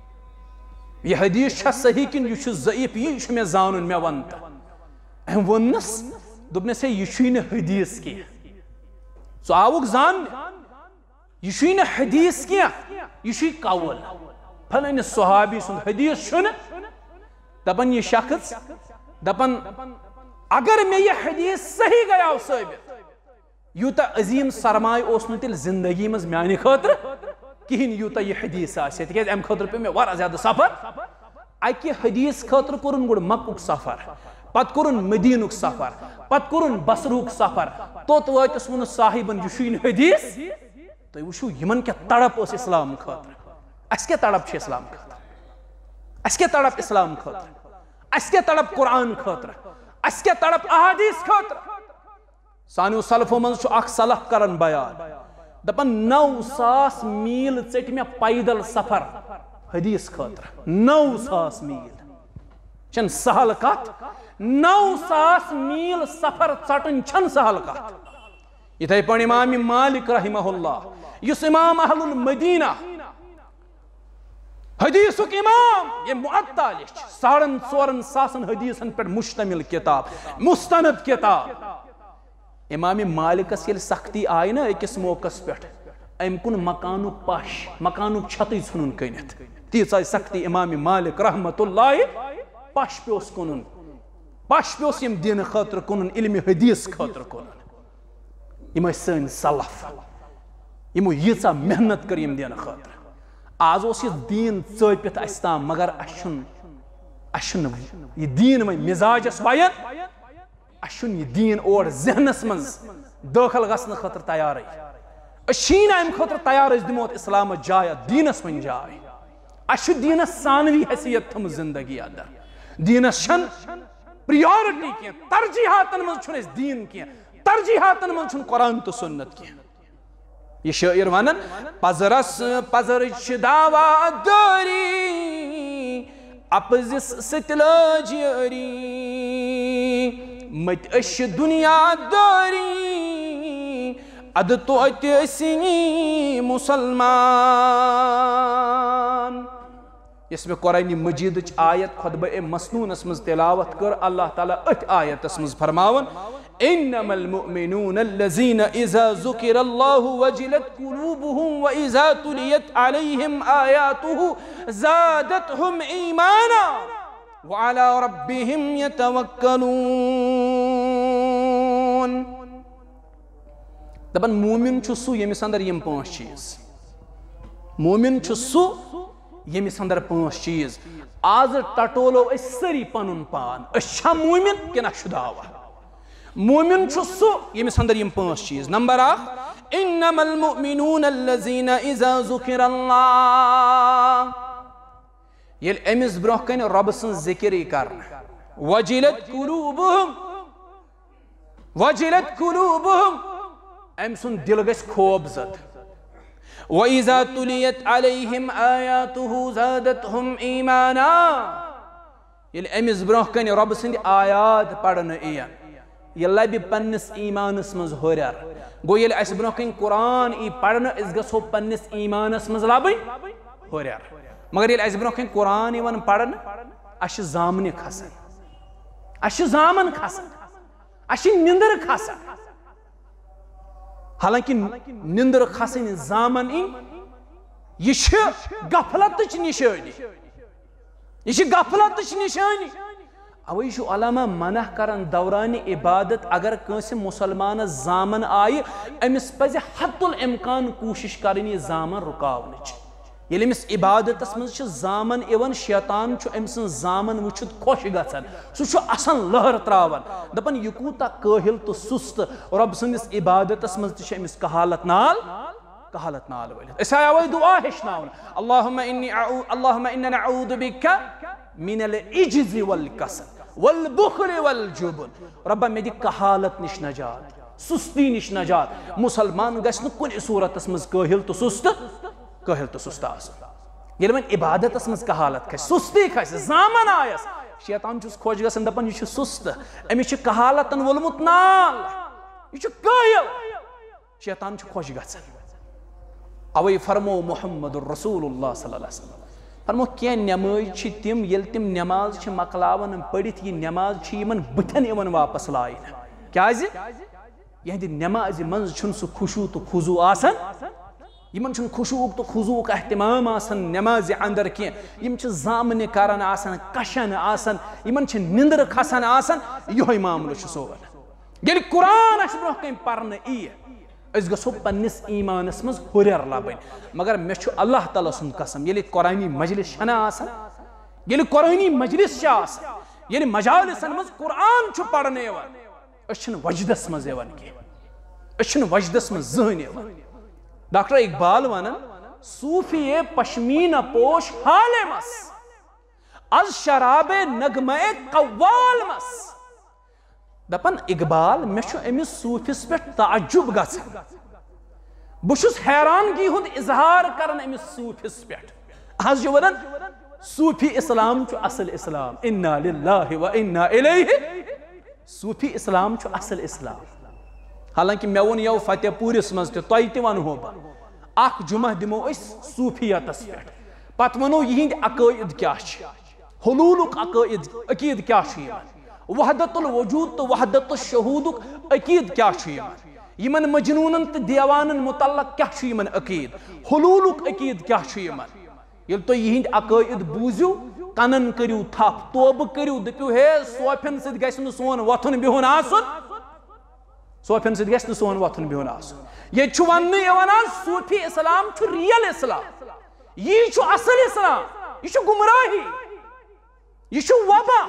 یہ حدیث چھا صحیح کن یہ چھو ضعیف یہ چھو میں زانن میں ونتا اہم ونس دوبنے سے یہ چھوین حدیث کیا سو آوک زان یہ چھوین حدیث کیا یہ چھوی قول پھلن صحابی سن حدیث چھن دپن یہ شخص دپن اگر میں یہ حدیث صحیح گیا ثابت یوتا عظیم سرمایہ اوس نہ تیل زندگی مز میانہ خاطر کہین یوتا یہ حدیث آسے تکیاز ام خاطر پہ میں وارہ زیادہ سفر اکہ حدیث خاطر کرن گوڑ مکک سفر پت کرن مدینک سفر پت کرن بصرک سفر توت واتس ون صاحبن یشین حدیث تو وشو یمن کیا تڑپ اس اسلام خاطر اس کے تڑپ چھ اسلام خاطر اس کے تڑپ اسلام خاطر اس کے تڑپ قرآن خاطر اس کے تڑپ احادیث خاطر سانیو سلفو من چھو اخ سلف کرن بیان دپن نو ساس میل چٹ میں پیدل سفر حدیث خاطر نو ساس میل چن سہل کت نو ساس میل سفر چٹن چن سہل کت یہ پن امام مالک رحمہ اللہ یس امام اہل المدینہ حدیثک امام یہ معطا لچ ساڑن ژورن ساسن حدیثن پر مشتمل کتاب مستند کتاب امام مالکس یل سختی آئی نا اکس موقع پہ ام کن مکانک پش مکانک چھتی ژھنن کنت تیز آئی سختی امام مالک رحمت اللہ پش پیوس کنن پش پیوس یم دین خاطر کنن علم حدیث خاطر کنن یم سن سلف یمو ییژا محنت کر یم دین خاطر آز اس یہ دین ثابت استام مگر اشن اشن یہ دین میں مزاج اس وائن اشن یہ دین اور ذہنس منز داخل گژھن خاطر تیار اشین ام خاطر تیار اس دموت اسلام جایا دینس من جائے اش دینس ثانوی حیثیت تھم زندگی اندر دینس چھن پریورٹی کی ترجیحاتن من چھن اس دین کی ترجیحاتن من چھن قرآن تو سنت کی یہ شاعر ونن پزرس پزرچ دعوا داری اپزس ستلاج یاری مت اش دنیا داری اد تو اتسنی مسلمان اس میں قرآن مجید آیت خطبہ مسنون اسمز تلاوت کر اللہ تعالیٰ ات آیت اسمز فرماون انما المؤمنون الذين اذا ذكر الله وجلت قلوبهم واذا تليت عليهم اياته زادتهم ايمانا وعلى ربهم يتوكلون دبن مومن چھ سو یمس اندر یم پانچ چیز مومن چھ سو یمس اندر پانچ چیز آز ٹٹولو اس سری پنن پان اچھا مومن کنا شداوا مومن چھ سو یمس اندر یم پانچ چیز نمبر اخ انما المؤمنون الذين اذا ذكر الله یل امس برو کن رب سن ذکر کرن وجلت قلوبهم وجلت قلوبهم ام سن دل گس خوب زد وَإِذَا تُلِيَتْ عَلَيْهِمْ آيَاتُهُ زَادَتْهُمْ إِيمَانًا یل امس برو کن رب سن آیات پڑھن این یہ لبی پنس ایمانس مز ہورر گو یل اس برو کن قرآن ای پڑھن اس گسو پنس ایمانس مز لبی ہورر مگر یل اس برو کن قرآن ایون پڑھن اش زامن کھسن اش زامن کھسن اش نندر کھسن حالانکہ نندر کھسن زامن ان یہ غفلتچ نشانی یہ غفلتچ نشانی اوے یہ علامہ منع کران دوران عبادت اگر کنس مسلمان زامن آئی امس پزِ حت الامکان کوشش کرن یہ زامن رکاونچ یل امس عبادتس مز زامن ایون شیطان امس زامن وچھت خوش گژھان سہ اصل لہر تراوان دپان یہ کوتا کاہل تو سست رب سندس عبادتس مز تہ امس کہالت نال کہالت نال ولت اس آیا دعا ہشناون اللہم انی اللہم انا نعوذ بک من العجز والکسل والبخل والجبن ربا میں دی کہالت نش نجات سستی نش نجات مسلمان گژھِ نہٕ کُنہِ صورتس مز کاہل تو سست کاہل تو سست آسن ییٚلہِ وۄنۍ عبادتس مز کہالت کھسہِ سستی کھسہِ زامن آیس شیطان چھُس خۄش گژھان دپان یہِ چھُ سست أمِس چھُ کہالتن وولمُت نال یہِ چھُ کاہل شیطان چھُ خۄش گژھان اوے فرمو محمد الرسول اللہ صلی اللہ علیہ وسلم فرمو کیا نماز چھ تم یل تم نماز چھ مقلاون پڑھت یہ نماز چھ یمن بتن یمن واپس لائن کیازِ یہندِ نماز منز چھن سہ خشوع تو خضوع آسان یمن چھن خشوع تو خضوع اہتمام آسان نماز اندر کی یم چھ زامن کران آسان کشن آسان یمن چھ نندر کھسان آسان یہ معاملہ چھ سون یل قرآن اس برہ کن پرن ای اس گژھو پنس ایمانس مز ہریر لبن مگر مے چھُ اللہ تعالیٰ سُنٛد قسم ییٚلہِ قرآنی مجلس چھنا آسان ییٚلہِ قرآنی مجلس چھِ آسان ییٚلہِ مجالسن مز قرآن چھُ پرنہٕ یِوان أسۍ چھِنہٕ وجدس مز یِوان کینٛہہ أسۍ چھِنہٕ وجدس مز زٕہٕنۍ یِوان ڈاکٹر اقبال ونان صوفی پشمینہ پوش حالے مس از شراب نغمے قوال مس دپان اقبال میں چھو امس صوفس پہ تعجب گژھان بہ چھس حیرانگی ہند اظہار کران امس صوفس پہ آز جو ونان صوفی اسلام چھو اصل اسلام انا للہ و انا الیہ صوفی اسلام چھو اصل اسلام حالانکہ میں ون یو فتح پورس مز تہ تۄہہِ تہِ ونہو بہ اخ جمعہ دمو اس صوفیتس پہ پتہ ونو یہند عقائد کیا چھ حلولک عقائد عقید کیا چھ وحدت الوجود تو وحدت الشہود عقید کیا چھ یمن مجنونن تو دیوانن متعلق کیا چھ یمن عقید حلولک عقید کیا چھ یمن یل تو یہند عقائد بوزیو کنن کریو تھپ توبہ کریو دپیو ہے صوفین سۭتۍ گژھِ نہٕ سون وۄتھُن بِہُن آسُن صوفین سۭتۍ گژھِ نہٕ سون وۄتھُن بِہُن آسُن ییٚتہِ چھُ وننہٕ یِوان آز صوفی اسلام چھُ ریل اسلام یی چھُ اصل اسلام یہ چھُ گمراہی یہ چھُ وبا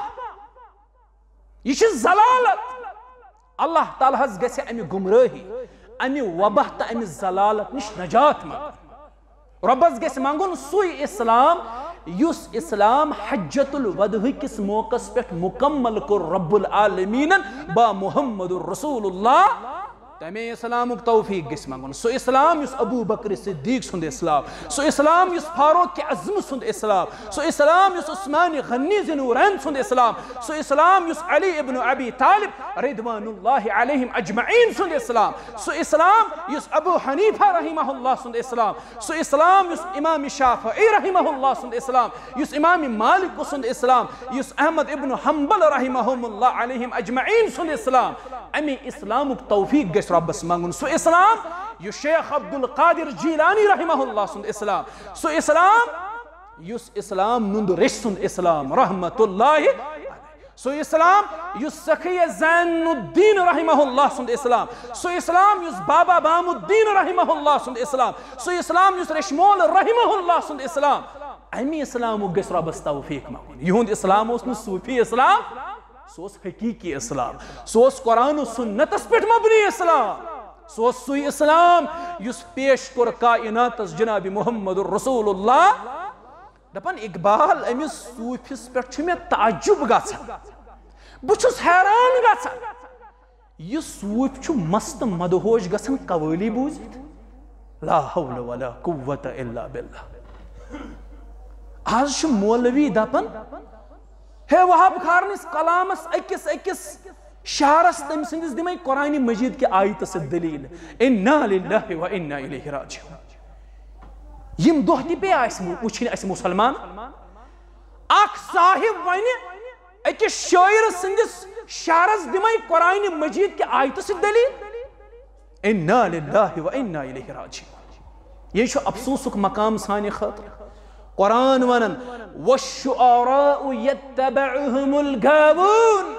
یہ چھ زلالت اللہ تعالیٰ حض گژھِ امہِ گمرٲہی امہِ وبہ تہٕ امہِ زلالت نش نجات منگُن رۄبس گژھِ منگُن سُے اسلام یُس اسلام حجت الوداع کس موقعس پٮ۪ٹھ مکمل کوٚر رب العالمیٖنن با محمد الرسول اللہ تمے اسلامک توفیق گژھِ منگُن سُہ اسلام یُس ابو بکر صدیق سُنٛد اسلام سُہ اسلام یُس فاروق اعظم سُنٛد اسلام سُہ اسلام یُس عثمان غنی ذی نورین سُنٛد اسلام سُہ اسلام یُس علی ابن ابی طالب رضوان اللہ علیہم اجمعین سُنٛد اسلام سُہ اسلام یُس ابو حنیفہ رحمہ اللہ سُنٛد اسلام سُہ اسلام یُس امام شافعی رحمہ اللہ سُنٛد اسلام یُس امام مالک سُنٛد اسلام یُس احمد ابن حنبل رحمہم اللہ علیہم اجمعین سُنٛد اسلام امی اسلامک توفیق گژھِ ربس منگُن سُہ اسلام یُس شیخ عبد القادر جیلانی رحمہ اللہ سُنٛد اسلام سُہ اسلام یُس اسلام نُند ریش سُنٛد اسلام رحمت اللہ سُہ اسلام یُس سخی زین الدین رحمہ اللہ سُنٛد اسلام سُہ اسلام یُس بابا بام الدین رحمہ اللہ سُنٛد اسلام سُہ اسلام یُس ریشمول رحمہ اللہ سُنٛد اسلام امی اسلامک گژھِ ربس توفیق منگُن یہُنٛد اسلام اوس نہٕ صوفی اسلام سو حقیقی اسلام سو قرآن و سنتس پہ مبنی اسلام سو سوی اسلام یس پیش کور کائنات جناب محمد الرسول اللہ دپان اقبال امس صوفس پہ میں تعجب گژھان بہت حیران گژھان یہ صوف مست مدہوش گژھان قوالی بوزت لا حول ولا قوت الا باللہ آج مولوی دپان ہے وہاب خارنس کلامس اکس اکس شعرس تم سندس دمے قرآن مجید کے آیت سے دلیل انا للہ و انا الیہ راجعون یم دہ تہ پہ وچھن اس مسلمان اخ صاحب ون اکس شاعر سندس شعرس دمے قرآن مجید کے آیت سے دلیل اِنَّا لِلَّهِ وَإِنَّا إِلَيْهِ رَاجِعُونَ. یہ چھو افسوسک مقام سانی خاطر. قرآن ونن وَالشُّعَرَاءُ يَتَّبَعُهُمُ الْغَاوُونَ.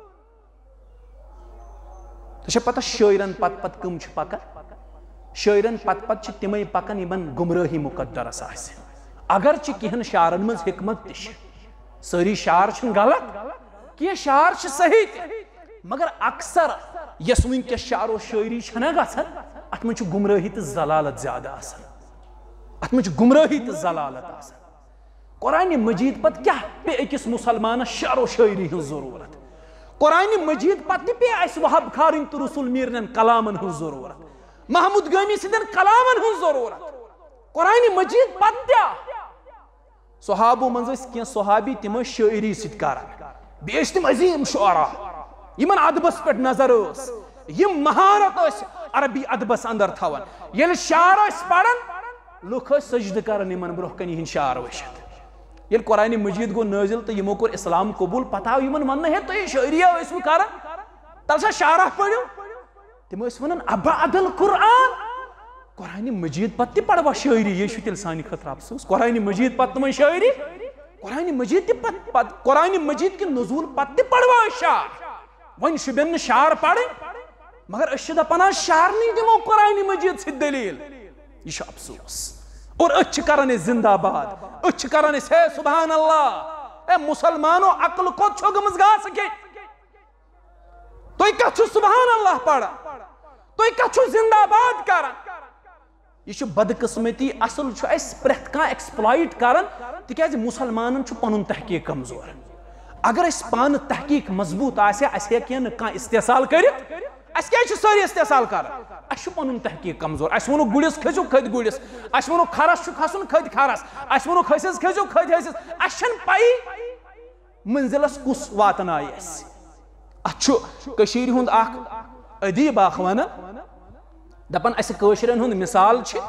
تو چھو پتہ شاعرن پت پت کم چھو پکا؟ شاعرن پت پت چھو تمہیں پکن یمن گمراہی مقدر اساس. اگرچہ کہن شعرن مز حکمت تش، ساری شعر چھن غلط، کی شعر چھ صحیح تہ، مگر اکثر یس ونکس شعر و شاعری چھنا گژھان ات من چھ گمراہی تہ ضلالت زیادہ آسان، ات من چھ گمراہی تہ ضلالت آسان. قرآن مجید پت کیا پہ اکس مسلمانس شعر و شاعری ہن ضرورت؟ قرآن مجید پتہ پہ اس وہب کھارن تو رسول میرن کلامن ہن ضرورت، محمود گامی سندن کلامن ہن ضرورت. قرآن مجید پتہ صحابو منز کی صحابی تم شاعری ست کران، بیس تم عظیم شعرا یمن ادبس پہ نظر اس، یم مہارت اس عربی ادبس اندر تھوان. یل شعر اس پڑھن لوک سجدہ کرن یمن برہ کن ہن شعر وشت. یل قرآن مجید گو نازل تو یمو کور اسلام قبول، پتہ آو یمن ون ہے تو یہ شاعریہ ٲسوٕ کران، تل سا شعرا پڑھو. تم ٲسۍ ونان ابعد القرآن. قرآن مجید پتہ تہ پڑوا شاعری، یہ چھُ تیٚلہِ سانہِ خٲطرٕ افسوس. قرآن مجید پتہ تمن شاعری، قرآن مجید تہ پتہ قرآن مجید کہ نزول پتہ تہ پڑوا شعر. ون شبین نہ شعر پڑھن، مگر أسۍ چھِ دپان شعر نہیں دمو قرآن مجید سۭتۍ دلیل. یہ چھُ افسوس. اور أسۍ چھِ کران أسۍ زندہ باد، أسۍ چھِ کران أسۍ ہے سبحان اللہ. اے مسلمانو عقل کوت چھو گٔمٕژ گاسہٕ کھیٚنۍ؟ تُہۍ کتھ چھِو سبحان اللہ پران؟ تُہۍ کتھ چھِو زندہ باد کران؟ یہ چھُ بدقسمتی. اصل چھُ اَسہِ پرٛٮ۪تھ کانٛہہ ایکسپلایٹ کران تِکیازِ مسلمانن چھُ پنُن تحقیق کمزور. اگر اَسہِ پانہٕ تحقیق مضبوط آسہِ اَسہِ ہیٚکہِ ہے نہٕ کانٛہہ استحصال کٔرِتھ. اَسہِ کیازِ چھِ سٲری استحصال کران؟ اَسہِ چھُ پنُن تحقیق کمزور. اَسہِ ووٚنُکھ گُرِس کھٔسِو کھٔتۍ گُرِس، اَسہِ ووٚنُکھ کھرس چھُ کھسُن کھٔتۍ کھرس، اَسہِ ووٚنُکھ ۂسِس کھٔسِو کھٔتۍ ۂسِس. اَسہِ چھَنہٕ پَیی منزلس کُس واتنایہِ اَسہِ. اتھ چھُ کٔشیٖرِ ہُنٛد اکھ ادیٖب اکھ ونان، دپان اسہِ کٲشرٮ۪ن ہُنٛد مثال چھِ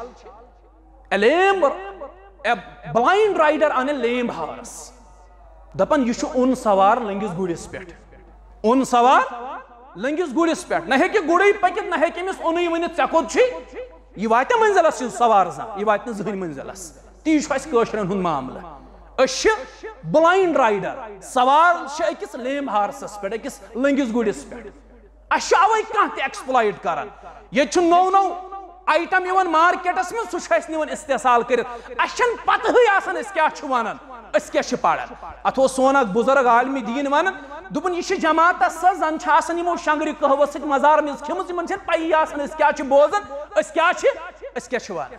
a lame a blind rider on a lame horse. دپان یہ چھُ اون سوار لنگس گُرِس پٮ۪ٹھ، اون سوار لنگس گُرِس پٮ۪ٹھ. نہ ہیٚکہِ گُرے پٔکِتھ، نہ ہیٚکہِ أمِس اونُے ؤنِتھ ژےٚ کوٚت چھُے. یہ واتہِ منزلس یہِ سوار زانٛہہ، یہ واتہِ نہٕ زٕہٕنۍ منزلس. تی چھُ اسہِ کٲشرٮ۪ن ہُنٛد معاملہٕ. أسۍ چھِ بلایِنڈ رایڈر، سوار چھِ أکِس لیم ہارسس پٮ۪ٹھ، أکِس لنگس گُرِس پٮ۪ٹھ. اَسہِ چھُ اوے کانٛہہ تہِ ایکسپلایٹ کران. ییٚتہِ چھُ نوٚو نوٚو آیٹم یِوان مارکیٹس منٛز، سُہ چھُ اَسہِ نِوان استحصال کٔرِتھ. اَسہِ چھنہٕ پتہٕے آسان أسۍ کیٛاہ چھِ ونان، أسۍ کیٛاہ چھِ پران. اتھ اوس سون اکھ بُزرگ عالمِ دیٖن ونان، دوٚپُن یہِ چھِ جماعتس سۄ زن چھِ آسان یِمو شنگرِ قہوٕ سۭتۍ مزار میٚژ کھیٚمٕژ، یِمن چھنہٕ پیی آسان أسۍ کیٛاہ چھِ بوزان، أسۍ کیٛاہ چھِ أسۍ کیٛاہ چھِ ونان.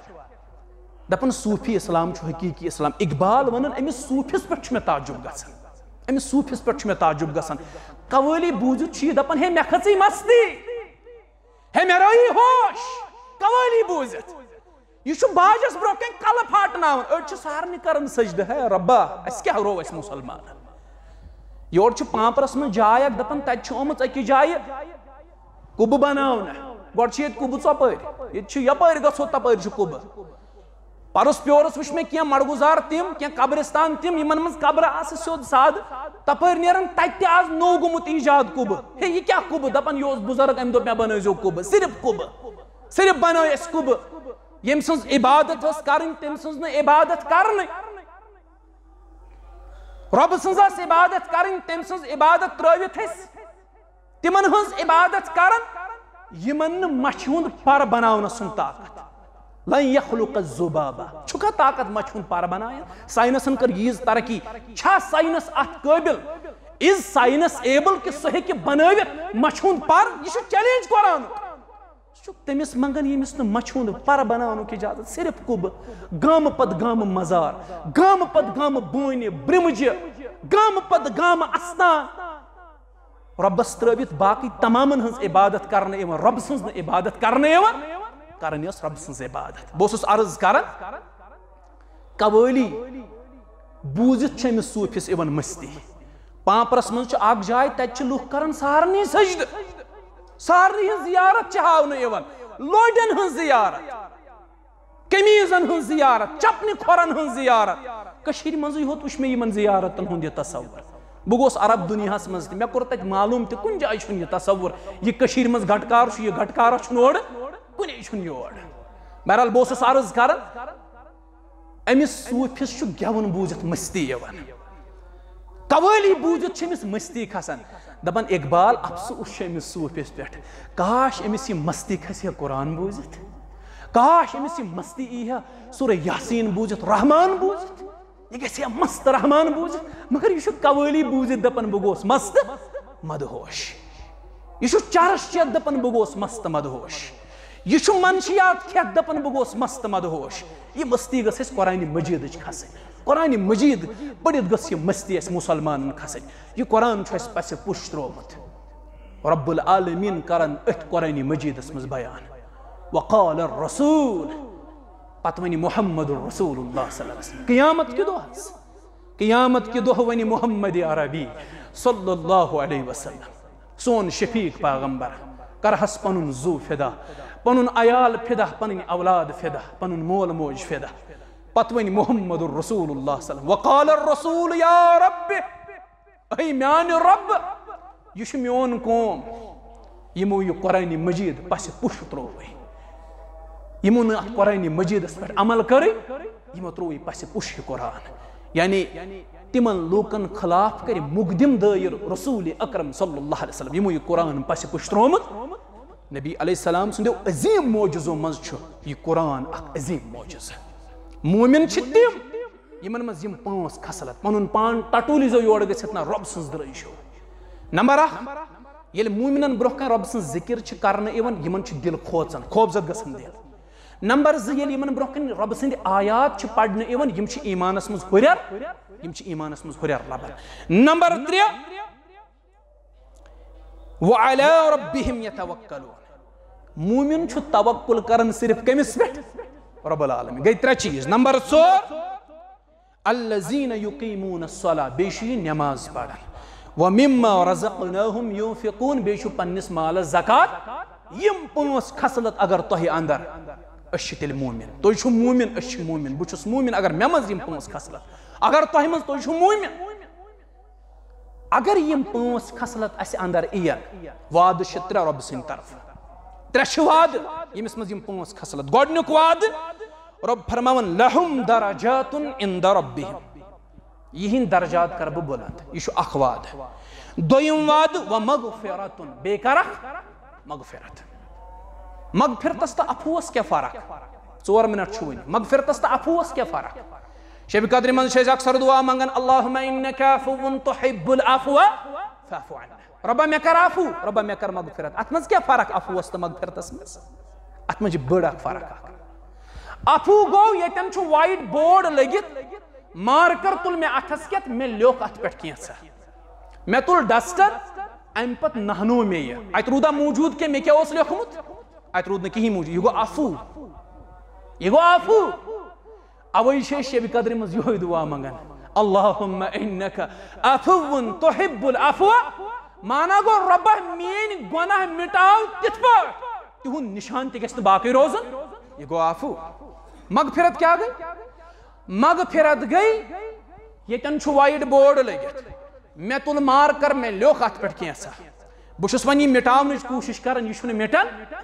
دپان صوٗفی اسلام چھُ حقیٖقی اسلام. اقبال ونان أمِس صوٗفِس پٮ۪ٹھ چھُ مےٚ تعجب گژھان، أمِس صوٗفِس پٮ۪ٹھ چھُ مےٚ تعجب گژھان. قوٲلی بوٗزِتھ چھُ یہِ دپان ہے مےٚ کھٔژٕے مستی، ہے مےٚ رٲیی ہوش قوٲلی بوٗزِتھ. یہ چھُ باجس برونٛہہ کَنۍ کلہٕ پھاٹناوان. أڑۍ چھِ سارنٕے کران سجدٕ، ہے رۄبا اَسہِ کیٛاہ روو اَسہِ مُسلمانن. یورٕ چھُ پامپرس منٛز جاے اکھ، دپان تتہِ چھِ آمٕژ أکِس جایہِ کُبہٕ بناونہٕ. گۄڈٕ چھِ ییٚتہِ کُبہٕ ژۄپٲرۍ، ییٚتہِ چھُ یپٲرۍ گژھو تپٲرۍ چھُ کُبہٕ. پرُس پیورس وٕچھ مےٚ کینٛہہ مڑگُزار تِم، کینٛہہ قبرستان تِم یِمن منٛز قبرٕ آسہٕ سیوٚد سادٕ. تپٲرۍ نیران تتہِ تہِ آز نوٚو گوٚمُت ایجاد کُبہٕ. ہے یہِ کیٛاہ کُبہٕ؟ دپان یہِ اوس بُزرگ، أمۍ دوٚپ مےٚ بنٲیزیو کُبہٕ، صرف کُبہٕ، صرف بنٲے اَسہِ کُبہٕ. ییٚمہِ سٕنٛز عبادت ٲس کرٕنۍ تٔمۍ سٕنٛز نہٕ عبادت کرنٕے. رۄبہٕ سٕنٛز ٲس عبادت کرٕنۍ، تٔمۍ سٕنٛز عبادت ترٲوِتھ ٲسۍ تِمن ہٕنٛز عبادت کران یِمن نہٕ مچھِ ہُنٛد پر بناونس چھُنہٕ طاقت. لن یخلق الذبابہ، چھُکھا طاقت مچھِ ہُنٛد پر بناین؟ ساینسن کٔر ییٖژ ترقی، چھا ساینس اتھ قٲبل؟ از ساینس ایبل کہ سُہ ہیٚکہِ بنٲوِتھ مچھِ ہُنٛد پر؟ یہِ چھُ چیلینج قرآنُک. سُہ چھُ تٔمِس منٛگان ییٚمِس نہٕ مچھِ ہُنٛد پر بناونُک اجازت، صرف کُبہٕ. گامہٕ پتہٕ گامہٕ مزار، گامہٕ پتہٕ گامہٕ بونہِ برٛمجہِ، گامہٕ پتہٕ گامہٕ استان. رۄبس ترٲوِتھ باقٕے تمامن ہٕنٛز عبادت کرنہٕ یِوان، رۄبہٕ سٕنٛز نہٕ عبادت کرنہٕ یِوان. کرٕنۍ ٲس رۄبہٕ سٕنٛز عبادت. بہٕ اوسُس عرض کران، قوٲلی بوٗزِتھ چھِ أمِس صوٗفِس یِوان مستی. پامپرس منٛز چھِ اکھ جاے، تتہِ چھِ لُکھ کران سارنٕے سجدٕ، سارنٕے ہٕنٛز زیارت چھِ ہاونہٕ یِوان. لوڈٮ۪ن ہٕنٛز زیارت، قمیٖضن ہٕنٛز زیارت، چپنہِ کھۄرن ہٕنٛز زیارت. کٔشیٖرِ منٛزٕے ہوت وٕچھ مےٚ یِمن زیارتن ہُنٛد یہِ تصور. بہٕ گوس عرب دُنیاہس منٛز تہِ، مےٚ کوٚر تتہِ معلوٗم تہِ کُنہِ جایہِ چھُنہٕ یہِ تصور. یہِ کٔشیٖرِ منٛز گٹکار چھُ، یہِ گٹکارا چھُنہٕ اورٕ کُنے چھُنہٕ یور بہرحال بہٕ اوسُس عرض کران أمِس صوٗفِس چھُ گٮ۪وُن بوٗزِتھ مستی یِوان قوالی بوٗزِتھ چھِ أمِس مستی کھسان دپان اقبال افسوس چھُ أمِس صوٗفِس پٮ۪ٹھ کاش أمِس یہِ مستی کھسہِ ہا قرآن بوٗزِتھ کاش أمِس یہِ مستی یی ہا سورہ یاسیٖن بوٗزِتھ رحمان بوٗزِتھ یہِ گژھِ ہا مست رحمان بوٗزِتھ مگر یہِ چھُ قوالی بوٗزِتھ دپان بہٕ گوس مست مدہوش یہِ چھُ چرس چٮ۪تھ دپان بہٕ گوس مست مدہوش یہِ چھُ منشیات کھٮ۪تھ دپان بہٕ گوس مست مدہوش یہِ مستی گٔژھ اَسہِ قرآنہِ مجیٖدٕچ کھسٕنۍ قرآنہِ مجیٖد پٔرِتھ گٔژھ یہِ مستی اَسہِ مُسلمانن کھسٕنۍ یہِ قرآن چھُ اَسہِ پَسہِ پُش ترٛوومُت رب العالمیٖن کران أتھۍ قرآنہِ مجیٖدس منٛز بیان وقال الرسول پتہٕ وَنہِ محمد الرسول اللہ صلی اللہ علیہ وسلم قیامت کہِ دۄہ حظ قیامت کہِ دۄہ وَنہِ محمد عربی صلی اللہ علیہ وسلم سون شفیق پیغمبر کرہس پنُن زوٗ فِدا پنُن عیال فِدا پنٕنۍ اولاد فِدا پنُن مول موج فِدا پتہٕ وَنہِ محمد الرسول اللہ صلی اللہ علیہ وسلم وقال الرسول یا رب اے میانہِ رب یہِ چھُ میون قوم یِمو یہِ قرآنہِ مجیٖد پَسہِ پُش ترٛووٕے یِمو نہٕ اَتھ قرآنہِ مجیٖدس پٮ۪ٹھ عمل کٔرٕے یِمو ترٛوو یہِ پَسہِ پُش یہِ قرآن یعنی تِمن لوٗکن خلاف کرِ مُقدِم دٲیِر رسوٗلِ اکرم صلی اللہ علیہ وسلم یِمو یہِ قرآن پَسہِ پُش ترٛوومُت نبی علیہ السلام سٕنٛدیو عظیٖم موجزو منٛز چھُ یہِ قرآن اکھ عظیٖم موجز مومِن چھِ تِم یِمن منٛز یِم پانٛژھ خصلت پنُن پان ٹٹوٗلِزو یورٕ گٔژھِتھ نہ رۄب سٕنٛز درٲے چھو نمبر اکھ ییٚلہِ مومِنن برونٛہہ کنہِ رۄب سٕنٛز ذِکر چھِ کرنہٕ یِوان یِمن چھُ دِل کھوژان خوفزد گژھان دِل نمبر زٕ ییٚلہِ یِمن برونٛہہ کنہِ رۄبہٕ سٕنٛدِ آیات چھِ پرنہٕ یِوان یِم چھِ ایٖمانس منٛز ہُریر یِم چھِ ایٖمانس منٛز ہُریر لبان نمبر ترٛےٚ وعلی ربہم یتوکلون مومِن چھُ توکُل کران صرف کٔمِس پٮ۪ٹھ رب العالمین گٔے ترٛےٚ چیٖز نمبر ژور الذین یقیمون الصلاۃ بیٚیہِ چھُ یہِ نٮ۪ماز پران ومما رزقناہم یونفقون بیٚیہِ چھُ پننِس مالس زکات یِم پانٛژھ خصلت اگر تۄہہِ اندر أسۍ چھِ تیٚلہِ مومِن تُہۍ چھِو مومِن أسۍ چھِ مومِن بہٕ چھُس مومِن اگر مےٚ منٛز یِم پانٛژھ خصلت اگر تۄہہِ منٛز تُہۍ چھِو مومِن اگر یِم پانٛژھ خصلت اسہِ اندر یِن وعدٕ چھِ ترٛےٚ رۄبہٕ سٕنٛدِ طرفہٕ ترٛےٚ چھِ وعدٕ ییٚمِس منٛز یِم پانٛژھ خصلت گۄڈٕنیُک وعدٕ رۄب فرماوان لہم درجاتن عند ربہم یِہنٛدۍ درجات کرٕ بہٕ بُلند یہِ چھُ اکھ وعدٕ دوٚیِم وعدٕ ومغفرتن بیٚیہِ کرکھ مغفرت مغفرتس تہٕ عفووس کیٛاہ فرق ژور منٹ چھُ وُنہِ مغفرتس تہٕ عفووس کیٛاہ فرق شبِ قدرِ منٛز چھِ أسۍ اکثر دُعا منٛگان اللہُمہ اِنکَ عفوٌ تُحِبُّ العفو فاعف عنا رۄبا مےٚ کر عفو رۄبا مےٚ کر مغفرت اتھ منٛز کیٛاہ فرق عفووس تہٕ مغفرتس منٛز اتھ منٛز چھِ بٔڑ اکھ فرق اکھ عفو گوٚو ییٚتٮ۪ن چھُ وایٹ بورڈ لٔگِتھ مارکر تُل مےٚ اتھس کٮ۪تھ مےٚ لیوٚکھ اتھ پٮ۪ٹھ کینٛژھا مےٚ تُل ڈسٹر امہِ پتہٕ نہنوو مےٚ یہِ اتہِ روٗدا موٗجوٗد کینٛہہ مےٚ کیٛاہ اوس لیوٚکھمُت اتہِ روٗد نہٕ کِہینۍ موٗجوٗد یہِ گوٚو عفو یہِ گوٚو عفو اوے چھِ أسۍ شبِ قدرِ منٛز یِہوے دُعا منٛگان اللہُمہ اِنکَ عفوٌ تُحِبُّ العفو مانا گوٚو رۄبا میٲنۍ گۄناہ مِٹاو تِتھ پٲٹھۍ تِہُنٛد نِشان تہِ گژھِ نہٕ باقٕے روزُن یہِ گوٚو عفو مغفرت کیٛاہ گٔے مغفرت گٔے ییٚتٮ۪ن چھُ وایٹ بورڈ لٔگِتھ مےٚ تُل مارکر مےٚ لیوٚکھ اتھ پٮ۪ٹھ کینٛژھا بہٕ چھُس وۄنۍ یہِ مِٹاونٕچ کوٗشش کران یہِ چھُنہٕ مِٹان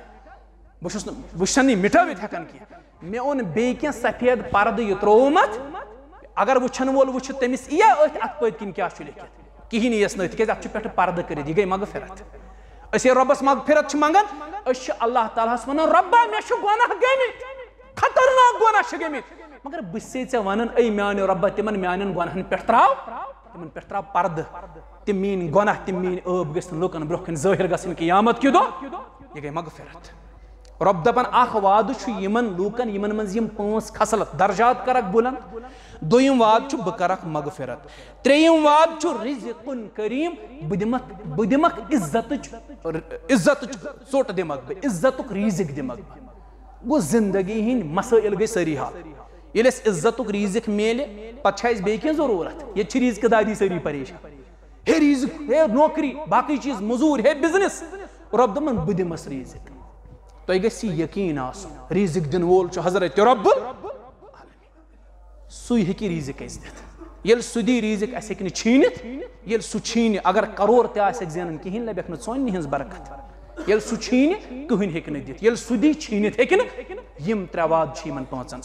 بہٕ چھُس نہٕ بہٕ چھُسن یہِ مِٹٲوِتھ ہٮ۪کان کینٛہہ مےٚ اوٚن بیٚیہِ کینٛہہ سفید پردٕ یہِ ترٛووُم اتھ اگر وٕچھن وول وٕچھِ تٔمِس یِیا أتھۍ اتھ پٔتۍ کِنۍ کیٛاہ چھُ لیکھِتھ کِہینۍ یِیَس نہٕ تِکیٛازِ اتھ چھُ پٮ۪ٹھٕ پردٕ کٔرِتھ یہِ گٔے مغفرت أسۍ ییٚلہِ رۄبس مغفرت چھِ منٛگان أسۍ چھِ اللہ تعالیٰ ہس ونان رۄبا مےٚ چھُ گۄناہ گٔمٕتۍ خطرناک گۄناہ چھِ گٔمٕتۍ مگر بہٕ چھسے ژےٚ ونان اے میانہِ رۄبا تِمن میانٮ۪ن گۄنہن پٮ۪ٹھ تراو تِمن پٮ۪ٹھ تراو پردٕ تِم میٲنۍ گۄناہ تِم میٲنۍ ٲب گٔژھۍ نہٕ لُکن برونٛہہ کَنہِ ظٲہِر گژھٕنۍ قیامت کہِ دۄہ یہِ گٔے مغفرت رۄب دپان اکھ وعدٕ چھُ یِمن لوٗکن یِمن منٛز یِم پانٛژھ خصلت درجات کرکھ بُلند دوٚیِم وعدٕ چھُ بہٕ کرکھ مغفرت ترٛیٚیِم وعدٕ چھُ رِزقُن کریٖم بہٕ دِمکھ بہٕ دِمکھ عزتٕچ عزتٕچ ژوٚٹ دِمکھ بہٕ عزتُک ریٖزق دِمکھ بہٕ گوٚو زندگی ہٕنٛدۍ مسٲیل گٔے سٲری حل ییٚلہِ اَسہِ عزتُک ریٖزق میلہِ پتہٕ چھِ اَسہِ بیٚیہِ کینٛہہ ضروٗرت ییٚتہِ چھِ ریٖزقہٕ دادی سٲری پریشان ہے ریٖزق ہے نوکری باقٕے چیٖز موٚزوٗرۍ ہے بِزنس رۄب دپان بہٕ دِمس ریٖزق تۄہہِ گژھِ یہِ یقیٖن آسُن ریٖزق دِنہٕ وول چھُ حضرت رۄب سُے ہیٚکہِ ریٖزق اَسہِ دِتھ ییٚلہِ سُہ دی ریٖزق اَسہِ ہیٚکہِ نہٕ چھیٖنِتھ ییٚلہِ سُہ چھیٖنہِ اگر کرور تہِ آسٮ۪کھ زینان کِہینۍ لبٮ۪کھ نہٕ ژۄنہِ ہِنٛز برکت یل سو چھین کہن ہیک نہ دت یل سو دی چھینت ہیک نہ یم ترٛےٚ چھ یمن پانژن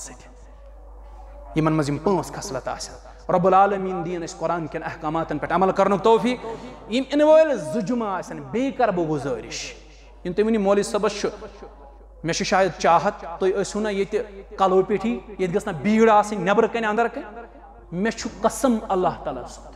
سۭتۍ یمن منٛز یم پانٛژھ خصلت آسن رب العالمین دین اس قرآن کین احکاماتن پٮ۪ٹھ عمل کرنُک توفیق یم اِنہٕ وٲلۍ زٕ جمعہ آسن بیٚیہِ کرٕ بہٕ گُزٲرِش یم تُہۍ ؤنِو مولوی صٲبس چھُ مےٚ چھُ شاید چاہت تُہۍ ٲسِو نہ ییٚتہِ کلو پیٹھی ییٚتہِ گٔژھ نہ بیٖڑ آسٕنۍ نٮ۪برٕ کَنہِ اندر کَنہِ مےٚ چھُ قسم اللہ تعالیٰ سُنٛد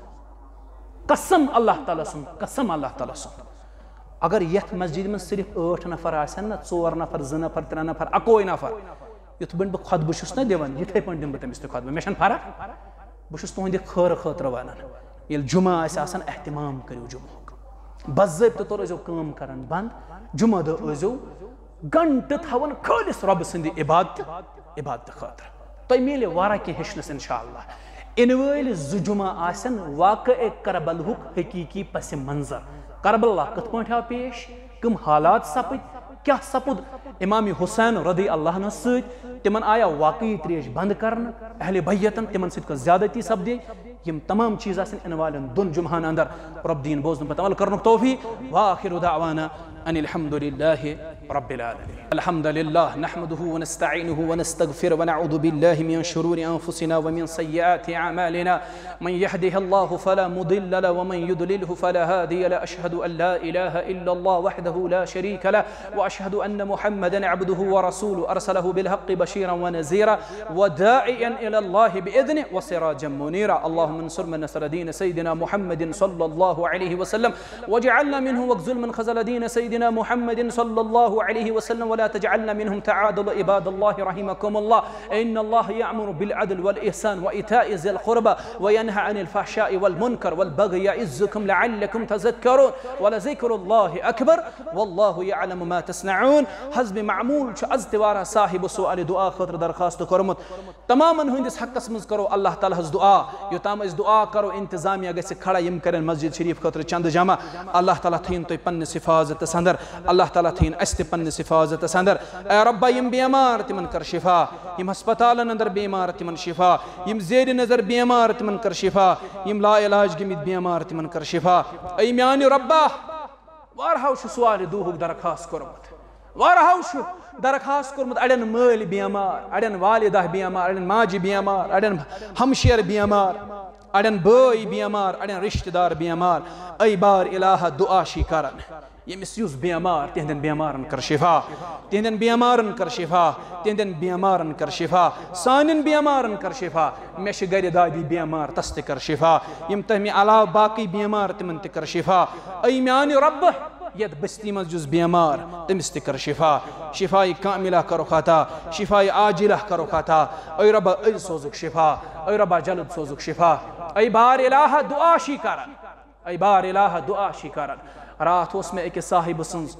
قسم اللہ تعالیٰ سُنٛد قسم اللہ تعالیٰ سُنٛد اگر یتھ مسجد منٛز صرف ٲٹھ نفر آسن نہ ژور نفر زٕ نفر ترٛےٚ نفر اکوے نفر یِتھ پٲٹھۍ بہٕ خۄطبہٕ چھُس نہ دِوان یِتھے پٲٹھۍ دِمہٕ بہٕ تٔمِس تہِ خۄطبہٕ مےٚ چھنہٕ فرق بہٕ چھُس تُہنٛدِ خٲرٕ خٲطرٕ ونان ییٚلہِ جمعہ آسہِ آسان احتمام کٔرِو جمعُک باضٲبطہٕ طور ٲسۍزیو کٲم کران بنٛد جمعہ دۄہ ٲسۍزیو گنٹہٕ تھاوان خٲلِص رۄبہٕ سٕنٛدِ عبادتہٕ عبادتہٕ خٲطرٕ تۄہہِ میلہِ واریاہ کینٛہہ ہیٚچھنَس انشاء اللہ اِنہٕ وٲلۍ زٕ جمعہ آسن واقعہ کربلہُک حقیٖقی پس منظر کربلا کِتھ پٲٹھۍ آو پیش کم حالات سپٕدۍ کیٛاہ سپُد امام حسین رضی اللہ عنہ سۭتۍ تمن آیا واقعی تریش بند کرنہٕ اہل بیتن تمن سۭتۍ کۄس زیادتی سپدے یم تمام چیز آسن اِنہٕ والٮ۪ن دۄن جمعہن اندر رب دین بوزنہٕ پتہٕ عمل کرنُک توفیق واخر دعوانا ان الحمد لله رب العالمين الحمد لله نحمده ونستعينه ونستغفره ونعوذ بالله من شرور انفسنا ومن سيئات اعمالنا من يهده الله فلا مضل له ومن يضلله فلا هادي له اشهد ان لا اله الا الله وحده لا شريك له واشهد ان محمدا عبده ورسوله ارسله بالحق بشيرا ونذيرا وداعيا الى الله باذنه وسراجا منيرا اللهم انصر من نصر دين سيدنا محمد صلى الله عليه وسلم واجعلنا منه واخذل من خذل دين سيدنا محمد صلى الله عليه وسلم ولا تجعلنا منهم تعادل عباد الله رحمكم الله إن الله يأمر بالعدل والإحسان وإيتاء ذي القربى وينهى عن الفحشاء والمنكر والبغي يعظكم لعلكم تذكرون ولذكر الله أكبر والله يعلم ما تصنعون حسب معمول ازتوارا صاحب سؤال دعا خاطر درخواست کرمت تماما ہندس حقس مز کرو اللہ تعالیٰ ہز دعا یوتام اس دعا کرو انتظامیہ گژھِ کھڑا یم کرن مسجد شریف خاطر چند جمع اللہ تعالیٰ تھین تُہۍ پننِس حفاظتس اندر اللہ تعالیٰ تھین اس تہِ پننِس حفاظتس اندر اے ربا یم بیمار تمن کر شفا یم ہسپتالن اندر بیمار تمن شفا یم زیر نظر بیمار تمن کر شفا یم لا علاج گٔمٕتۍ بیمار تمن کر شفا اے میانہِ ربا وارہو چھُ سوالہِ دوہُک درخواست کوٚرمُت وارہو چھُ درخواست کوٚرمُت اڑٮ۪ن مٲلۍ بیمار اڑٮ۪ن والدہ بیمار اڑٮ۪ن ماجہِ بیمار اڑٮ۪ن ہمشیر بیمار اڑٮ۪ن بٲے بیمار اڑٮ۪ن رشتہٕ دار بیمار اے بار الہ دعا چھی کران ییٚمِس یُس بیمار تِہنٛدٮ۪ن بیمارن کر شفا تِہنٛدٮ۪ن بیمارن کر شفا تِہنٛدٮ۪ن بیمارن کر شفا سانٮ۪ن بیمارن کر شفا مےٚ چھِ گرِ دادی بیمار تس تہِ کر شفا یِم تمہِ علاوٕ باقٕے بیمار تِمن تہِ کر شفا اے میانہِ رۄبہٕ یتھ بستی منٛز یُس بیمار تٔمِس تہِ کر شفا شفاے کاملہ کرُکھ عطا شفاے عاجلہ کرُکھ عطا اے رۄبا أزۍ سوزُکھ شفا اے رۄبا جلد سوزُکھ شفا اے بار الہ دعا چھی کران اے بار الہ دعا چھی کران رات اوس مےٚ أکِس صاحبہٕ سٕنٛز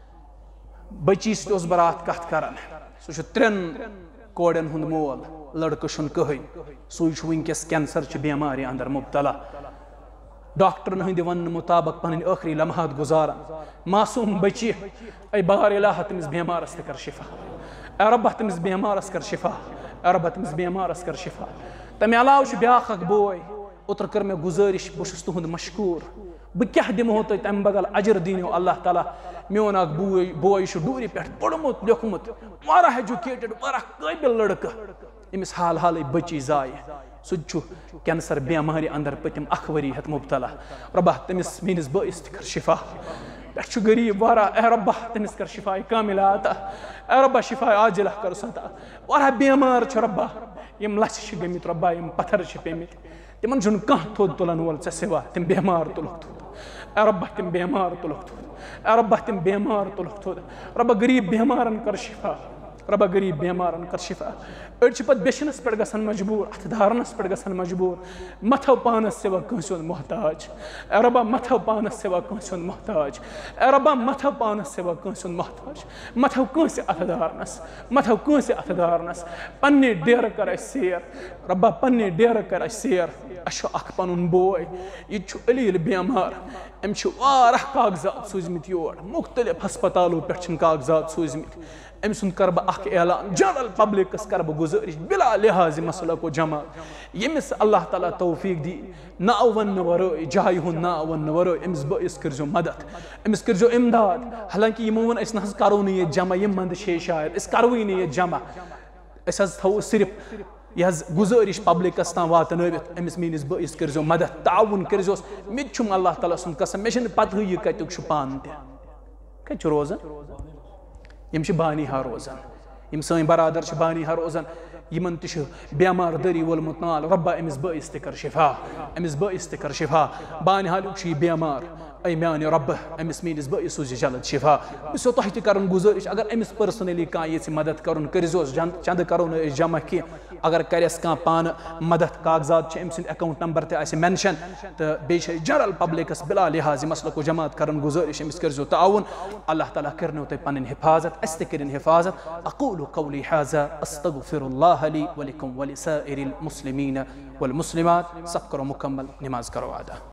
بچی سۭتۍ اوس بہٕ راتھ کتھ کران سُہ چھُ ترٛٮ۪ن کورٮ۪ن ہُنٛد مول لڑکہٕ چھُنہٕ کٕہٕنۍ سُے چھُ وٕنکٮ۪س کینسر چہِ بٮ۪مارِ اندر مبتلا ڈاکٹرن ہٕنٛدِ وننہٕ مُطابق پنٕنۍ ٲخری لمحات گُزاران معصوٗم بچی اے بار الہ تٔمِس بٮ۪مارس تہِ کر شفا اے رۄبا تٔمِس بٮ۪مارس کر شفا اے رۄبا تٔمِس بٮ۪مارس کر شفا تمہِ علاوٕ چھُ بیٛاکھ اکھ بوے اوترٕ کٔر مےٚ گُزٲرِش بہٕ چھُس تُہُنٛد مشکوٗر بہٕ کیٛاہ دِمہو تۄہہِ تمہِ بدل اجر دیٖنو اللہ تعالیٰ میون اکھ بوے بوے چھُ ڈوٗرِ پٮ۪ٹھ پوٚرمُت لیوٚکھمُت واریاہ ایجوکیٹڈ واریاہ قٲبِل لڑکہٕ أمِس حال حالٕے بچی زایہِ سُہ تہِ چھُ کینسر بٮ۪مارِ اندر پٔتِم اکھ ؤری ہٮ۪تھ مبتلا رۄبا تٔمِس میٲنِس بٲیِس تہِ کر شفا پٮ۪ٹھ چھُ غریٖب واریاہ اے رۄبا تٔمِس کر شفاے کاملہ عطا اے رۄبا شفاے عاجلہ کرُس عطا واریاہ بیمار چھِ رۄبا یِم لژھِ چھِ گٔمٕتۍ رۄبا یِم پتھر چھِ پیٚمٕتۍ تِمن چھُنہٕ کانٛہہ تھوٚد تُلن وول ژےٚ سِوا تِم بیمار تُلُکھ تھوٚد اے رۄبا تِم بیمار تُلُکھ تھوٚد اے رۄبا تِم بیمار تُلُکھ تھوٚد رۄبا غریٖب بیمارن کر شفا رۄبا غریٖب بیمارن کر شفا أڑۍ چھِ پتہٕ بیچھنس پٮ۪ٹھ گژھان مجبوٗر اتھٕ دھارنس پٮ۪ٹھ گژھان مجبوٗر متھو پانس سِوا کٲنٛسہِ ہُنٛد محتاج اے رۄبا متھو پانس سِوا کٲنٛسہِ ہُنٛد محتاج اے رۄبا متھو پانس سِوا کٲنٛسہِ ہُنٛد محتاج متھو کٲنٛسہِ اتھٕ دھارنس متھو کٲنٛسہِ اتھٕ دھارنس پننہِ ڈیرٕ کر اسہِ سیر رۄبا پننہِ ڈیرٕ کر اسہِ سیر اچھا اخ پنن بوے یہ چھو علیل بیمار ام چھو وارہ کاغذات سوزمت یور مختلف ہسپتالوں پہ چھن کاغذات سوزمت ام سن کر بہ اخ اعلان جنرل پبلکس کر بہ گزارش بلا لحاظ مسئلہ کو جمع یمس اللہ تعالیٰ توفیق دی ناو ون ورٲے جایہِ ہُنٛد ناو ون ورٲے امس بٲیس کٔرزیو مدد امس کٔرزیو امداد حالانکہ یمو ووٚن أسۍ نہ حظ کرو نہٕ ییٚتہِ جمع یِم منٛدٕ چھے شاید أسۍ کروٕے نہٕ ییٚتہِ جمع أسۍ حظ تھاوو صرف یہ حظ گزارش پبلکس تام واتنٲوِتھ أمس میٲنِس بٲیس کٔرزیو مدد تعاوُن کٔرزیوس مےٚ تہِ چھُم اللہ تعالیٰ سُنٛد قسم مےٚ چھنہٕ پتہٕ یہِ کتیُک چھُ پانہٕ تہِ کتہِ چھُ روزان یم چھِ بانی ہا روزان یم سٲنۍ برادر چھِ بانی ہا روزان یمن تہِ چھُ بیمار دٲری وولمُت نال رۄبا أمس بٲیس تہِ کر شفا أمس بٲیس تہِ کر شفا بانی حالیُک چھُ یہِ بیمار اے میانہِ رۄبہٕ أمس میٲنِس بٲیس سوٗزِ جلد شفا بہٕ چھُسو تۄہہِ تہِ کرُن گُزٲرِش اگر أمس پٔرسنلی کانٛہہ یژھِ مدد کرُن کٔرزیوس چندٕ کرو نہٕ أسۍ جمع کینٛہہ اگر کرٮ۪س کانٛہہ پانہٕ مدد کاغذات چھِ أمۍ سٕنٛدۍ اکاؤنٹ نمبر تہِ آسہِ مینشن تہٕ بیٚیہِ چھِ أسۍ جنرل پبلکس بلا لحاظ یہِ مسلہٕ کو جماعت کرن گُزٲرِش أمِس کٔرزیو تعاوُن اللہ تعالیٰ کٔرنو تۄہہِ پنٕنۍ حفاظت اسہِ تہِ کٔرِنۍ حفاظت اقول قولي هذا استغفر الله لي ولكم ولسائر المسلمين والمسلمات سب کرو مکمل نماز کرو ادا